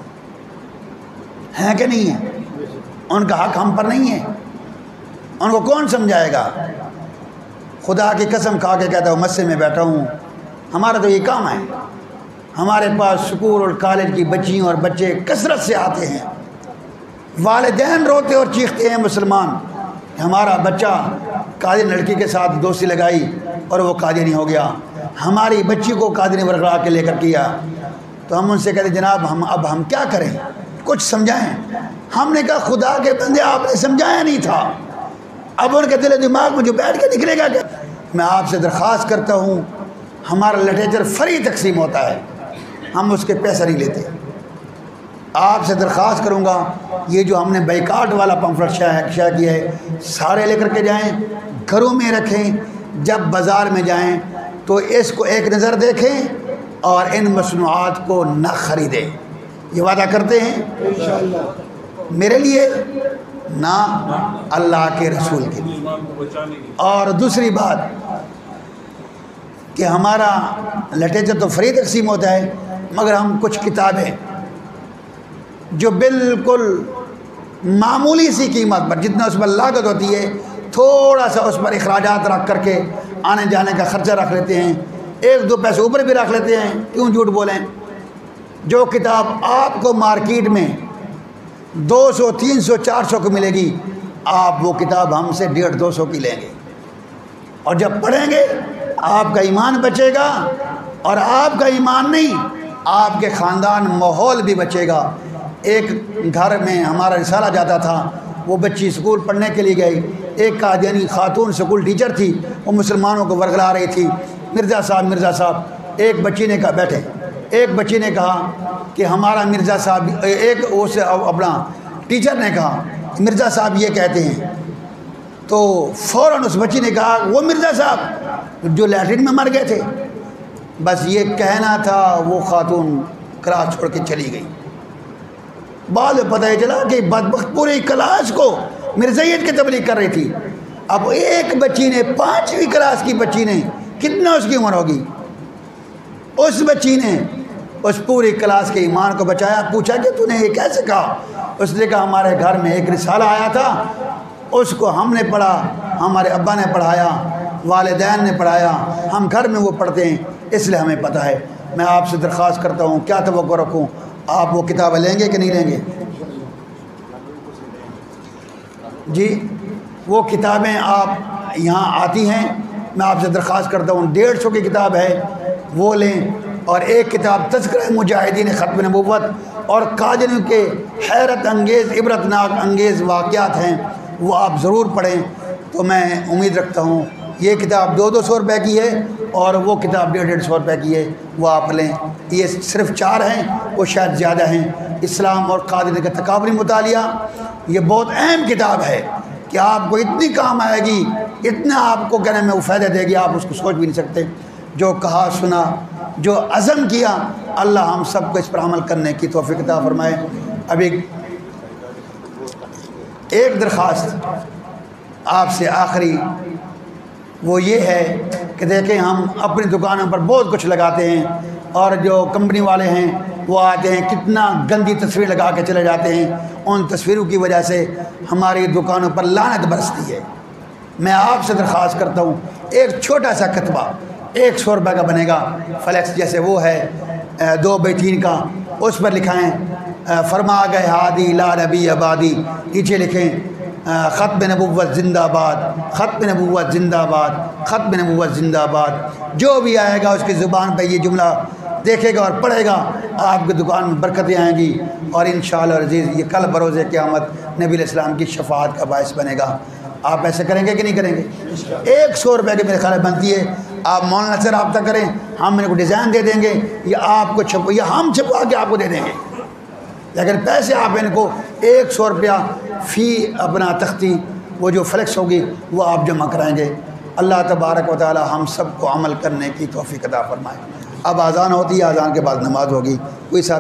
ہیں کہ نہیں ہیں؟ ان کا حق ہم پر نہیں ہے، ان کو کون سمجھائے گا؟ خدا کی قسم کھا کے کہتا ہوں، مسجد میں بیٹھا ہوں، ہمارا تو یہ کام ہے۔ ہمارے پاس سکول اور کالج کی بچیاں اور بچے کثرت سے آتے ہیں، والدین روتے اور چیختے ہیں مسلمان، ہمارا بچہ قادیانی لڑکی کے ساتھ دوستی لگائی اور وہ قادیانی ہو گیا، ہماری بچی کو قادیانی ورغلا کے لے کر کیا۔ تو ہم ان سے کہتے جناب ہم اب ہم کیا کریں، کچھ سمجھائیں۔ ہم نے کہا خدا کے بندے آپ نے سمجھایا نہیں تھا، اب ان کے دل و دماغ میں جو بیٹھ کے نکلے گا۔ میں آپ سے درخواست کرتا ہوں، ہمارا لٹریچر فری تقسیم ہوتا ہے، ہم اس کے پیسہ نہیں لیتے۔ آپ سے درخواست کروں گا، یہ جو ہم نے بائیکاٹ والا پمفلٹ شائع کیا ہے، سارے لے کر کے جائیں، گھروں میں رکھیں، جب بازار میں جائیں تو اس کو ایک نظر دیکھیں اور ان مصنوعات کو نہ خریدیں۔ یہ وعدہ کرتے ہیں انشاءاللہ، میرے لیے نہ اللہ کے رسول کے لیے۔ اور دوسری بات کہ ہمارا لٹریچر تو فری تقسیم ہوتا ہے، مگر ہم کچھ کتابیں جو بالکل معمولی سی قیمت پر، جتنا اس پر لاگت ہوتی ہے، تھوڑا سا اس پر اخراجات رکھ کر کے آنے جانے کا خرچہ رکھ لیتے ہیں، ایک دو پیسے اوپر بھی رکھ لیتے ہیں، کیوں جھوٹ بولیں۔ جو کتاب آپ کو مارکیٹ میں دو سو تین سو چار سو کو ملے گی، آپ وہ کتاب ہم سے ڈیڑھ دو سو کی لیں گے، اور جب پڑھیں گے آپ کا ایمان بچے گا، اور آپ کا ایمان نہیں، آپ کے خاندان ماحول بھی بچے گا۔ ایک گھر میں ہمارا رسالہ جاتا تھا، وہ بچی اسکول پڑھنے کے لیے گئی، ایک قادیانی خاتون اسکول ٹیچر تھی، وہ مسلمانوں کو ورغلا رہی تھی، مرزا صاحب مرزا صاحب ایک بچی نے کہا بیٹھے ایک بچی نے کہا کہ ہمارا مرزا صاحب، ایک اس اپنا ٹیچر نے کہا مرزا صاحب یہ کہتے ہیں، تو فوراً اس بچی نے کہا وہ مرزا صاحب جو لیٹرین میں مر گئے تھے۔ بس یہ کہنا تھا، وہ خاتون کلاس چھوڑ کے چلی گئی۔ بعد میں پتہ یہ چلا کہ بدبخت پوری کلاس کو مرزائیت کی تبلیغ کر رہی تھی۔ اب ایک بچی نے، پانچویں کلاس کی بچی نے، کتنا اس کی عمر ہوگی، اس بچی نے اس پوری کلاس کے ایمان کو بچایا۔ پوچھا کہ تو نے یہ کیسے کہا؟ اس نے کہا ہمارے گھر میں ایک رسالہ آیا تھا، اس کو ہم نے پڑھا، ہمارے ابا نے پڑھایا، والدین نے پڑھایا، ہم گھر میں وہ پڑھتے ہیں، اس لیے ہمیں پتہ ہے۔ میں آپ سے درخواست کرتا ہوں، کیا توقع رکھوں، آپ وہ کتابیں لیں گے کہ نہیں لیں گے؟ جی وہ کتابیں آپ یہاں آتی ہیں، میں آپ سے درخواست کرتا ہوں ڈیڑھ سو کی کتاب ہے وہ لیں، اور ایک کتاب تذکرہ مجاہدین ختم نبوت اور قادریوں کے حیرت انگیز عبرتناک انگیز واقعات ہیں وہ آپ ضرور پڑھیں۔ تو میں امید رکھتا ہوں یہ کتاب دو دو سو روپے کی ہے اور وہ کتاب ڈیڑھ ڈیڑھ سو روپے کی ہے، وہ آپ لیں۔ یہ صرف چار ہیں، وہ شاید زیادہ ہیں۔ اسلام اور قادری کا تکاملی مطالعہ یہ بہت اہم کتاب ہے کہ آپ کو اتنی کام آئے گی، اتنا آپ کو کہنے میں وہ فائدہ دے گی، آپ اس کو سوچ بھی نہیں سکتے۔ جو کہا سنا، جو عزم کیا، اللہ ہم سب کو اس پر عمل کرنے کی توفیق عطا فرمائے۔ اب ایک ایک درخواست آپ سے آخری وہ یہ ہے کہ دیکھیں ہم اپنی دکانوں پر بہت کچھ لگاتے ہیں اور جو کمپنی والے ہیں وہ آتے ہیں کتنا گندی تصویر لگا کے چلے جاتے ہیں، ان تصویروں کی وجہ سے ہماری دکانوں پر لعنت برستی ہے۔ میں آپ سے درخواست کرتا ہوں ایک چھوٹا سا کتبہ ایک سو روپے کا بنے گا، فلیکس جیسے وہ ہے دو بائی تین کا، اس پر لکھائیں فرما گئے ہادی لا نبی آبادی، نیچے لکھیں ختم نبوت زندہ باد، ختم نبوت زندہ باد، ختم نبوت زندہ باد۔ جو بھی آئے گا اس کی زبان پہ یہ جملہ دیکھے گا اور پڑھے گا، آپ کی دکان میں برکتیں آئیں گی، اور انشاءاللہ عزیز یہ کل بروز قیامت نبی علیہ السلام کی شفاعت کا باعث بنے گا۔ آپ ایسے کریں گے کہ نہیں کریں گے؟ ایک سو روپے کی میرے خیال بنتی ہے، آپ مولانا سے رابطہ کریں، ہم میرے کو ڈیزائن دے دیں گے، یا آپ کو چھپو یا ہم چھپوا کے آپ کو دے دیں گے، لیکن پیسے آپ ان کو ایک سو روپیہ فی اپنا تختی وہ جو فلیکس ہوگی وہ آپ جمع کرائیں گے۔ اللہ تبارک و تعالی ہم سب کو عمل کرنے کی توفیق عطا فرمائے۔ اب اذان ہوتی ہے، اذان کے بعد نماز ہوگی، کوئی ساتھ